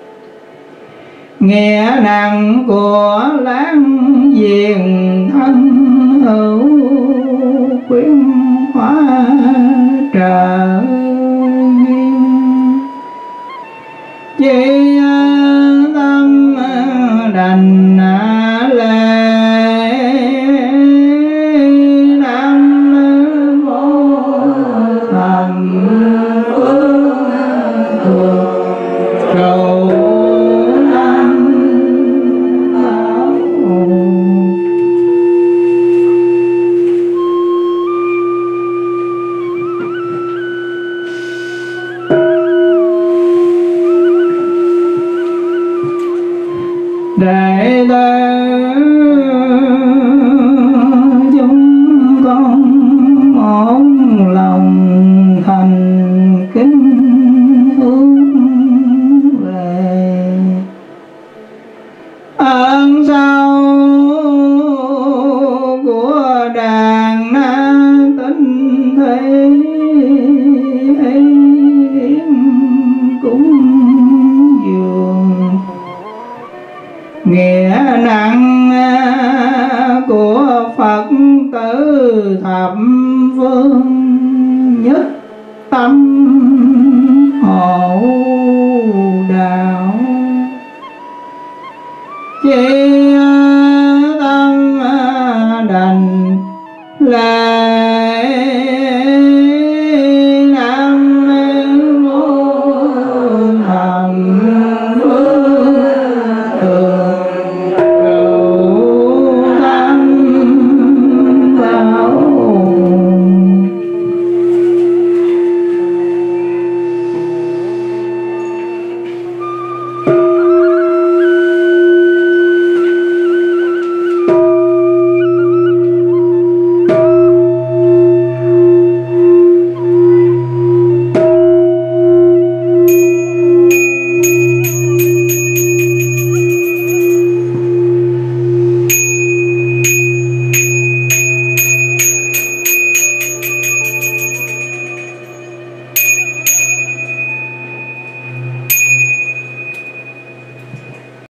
nghĩa nặng của láng giềng thân hữu khuyên hóa trợ duyên, chỉ tâm đành lễ nam mô thầm vương thường trụ đệ tử chúng con một lòng thành kính hướng về ơn sâu của đàn na tinh thế hiến cúng dường, nghĩa nặng của Phật tử thập phương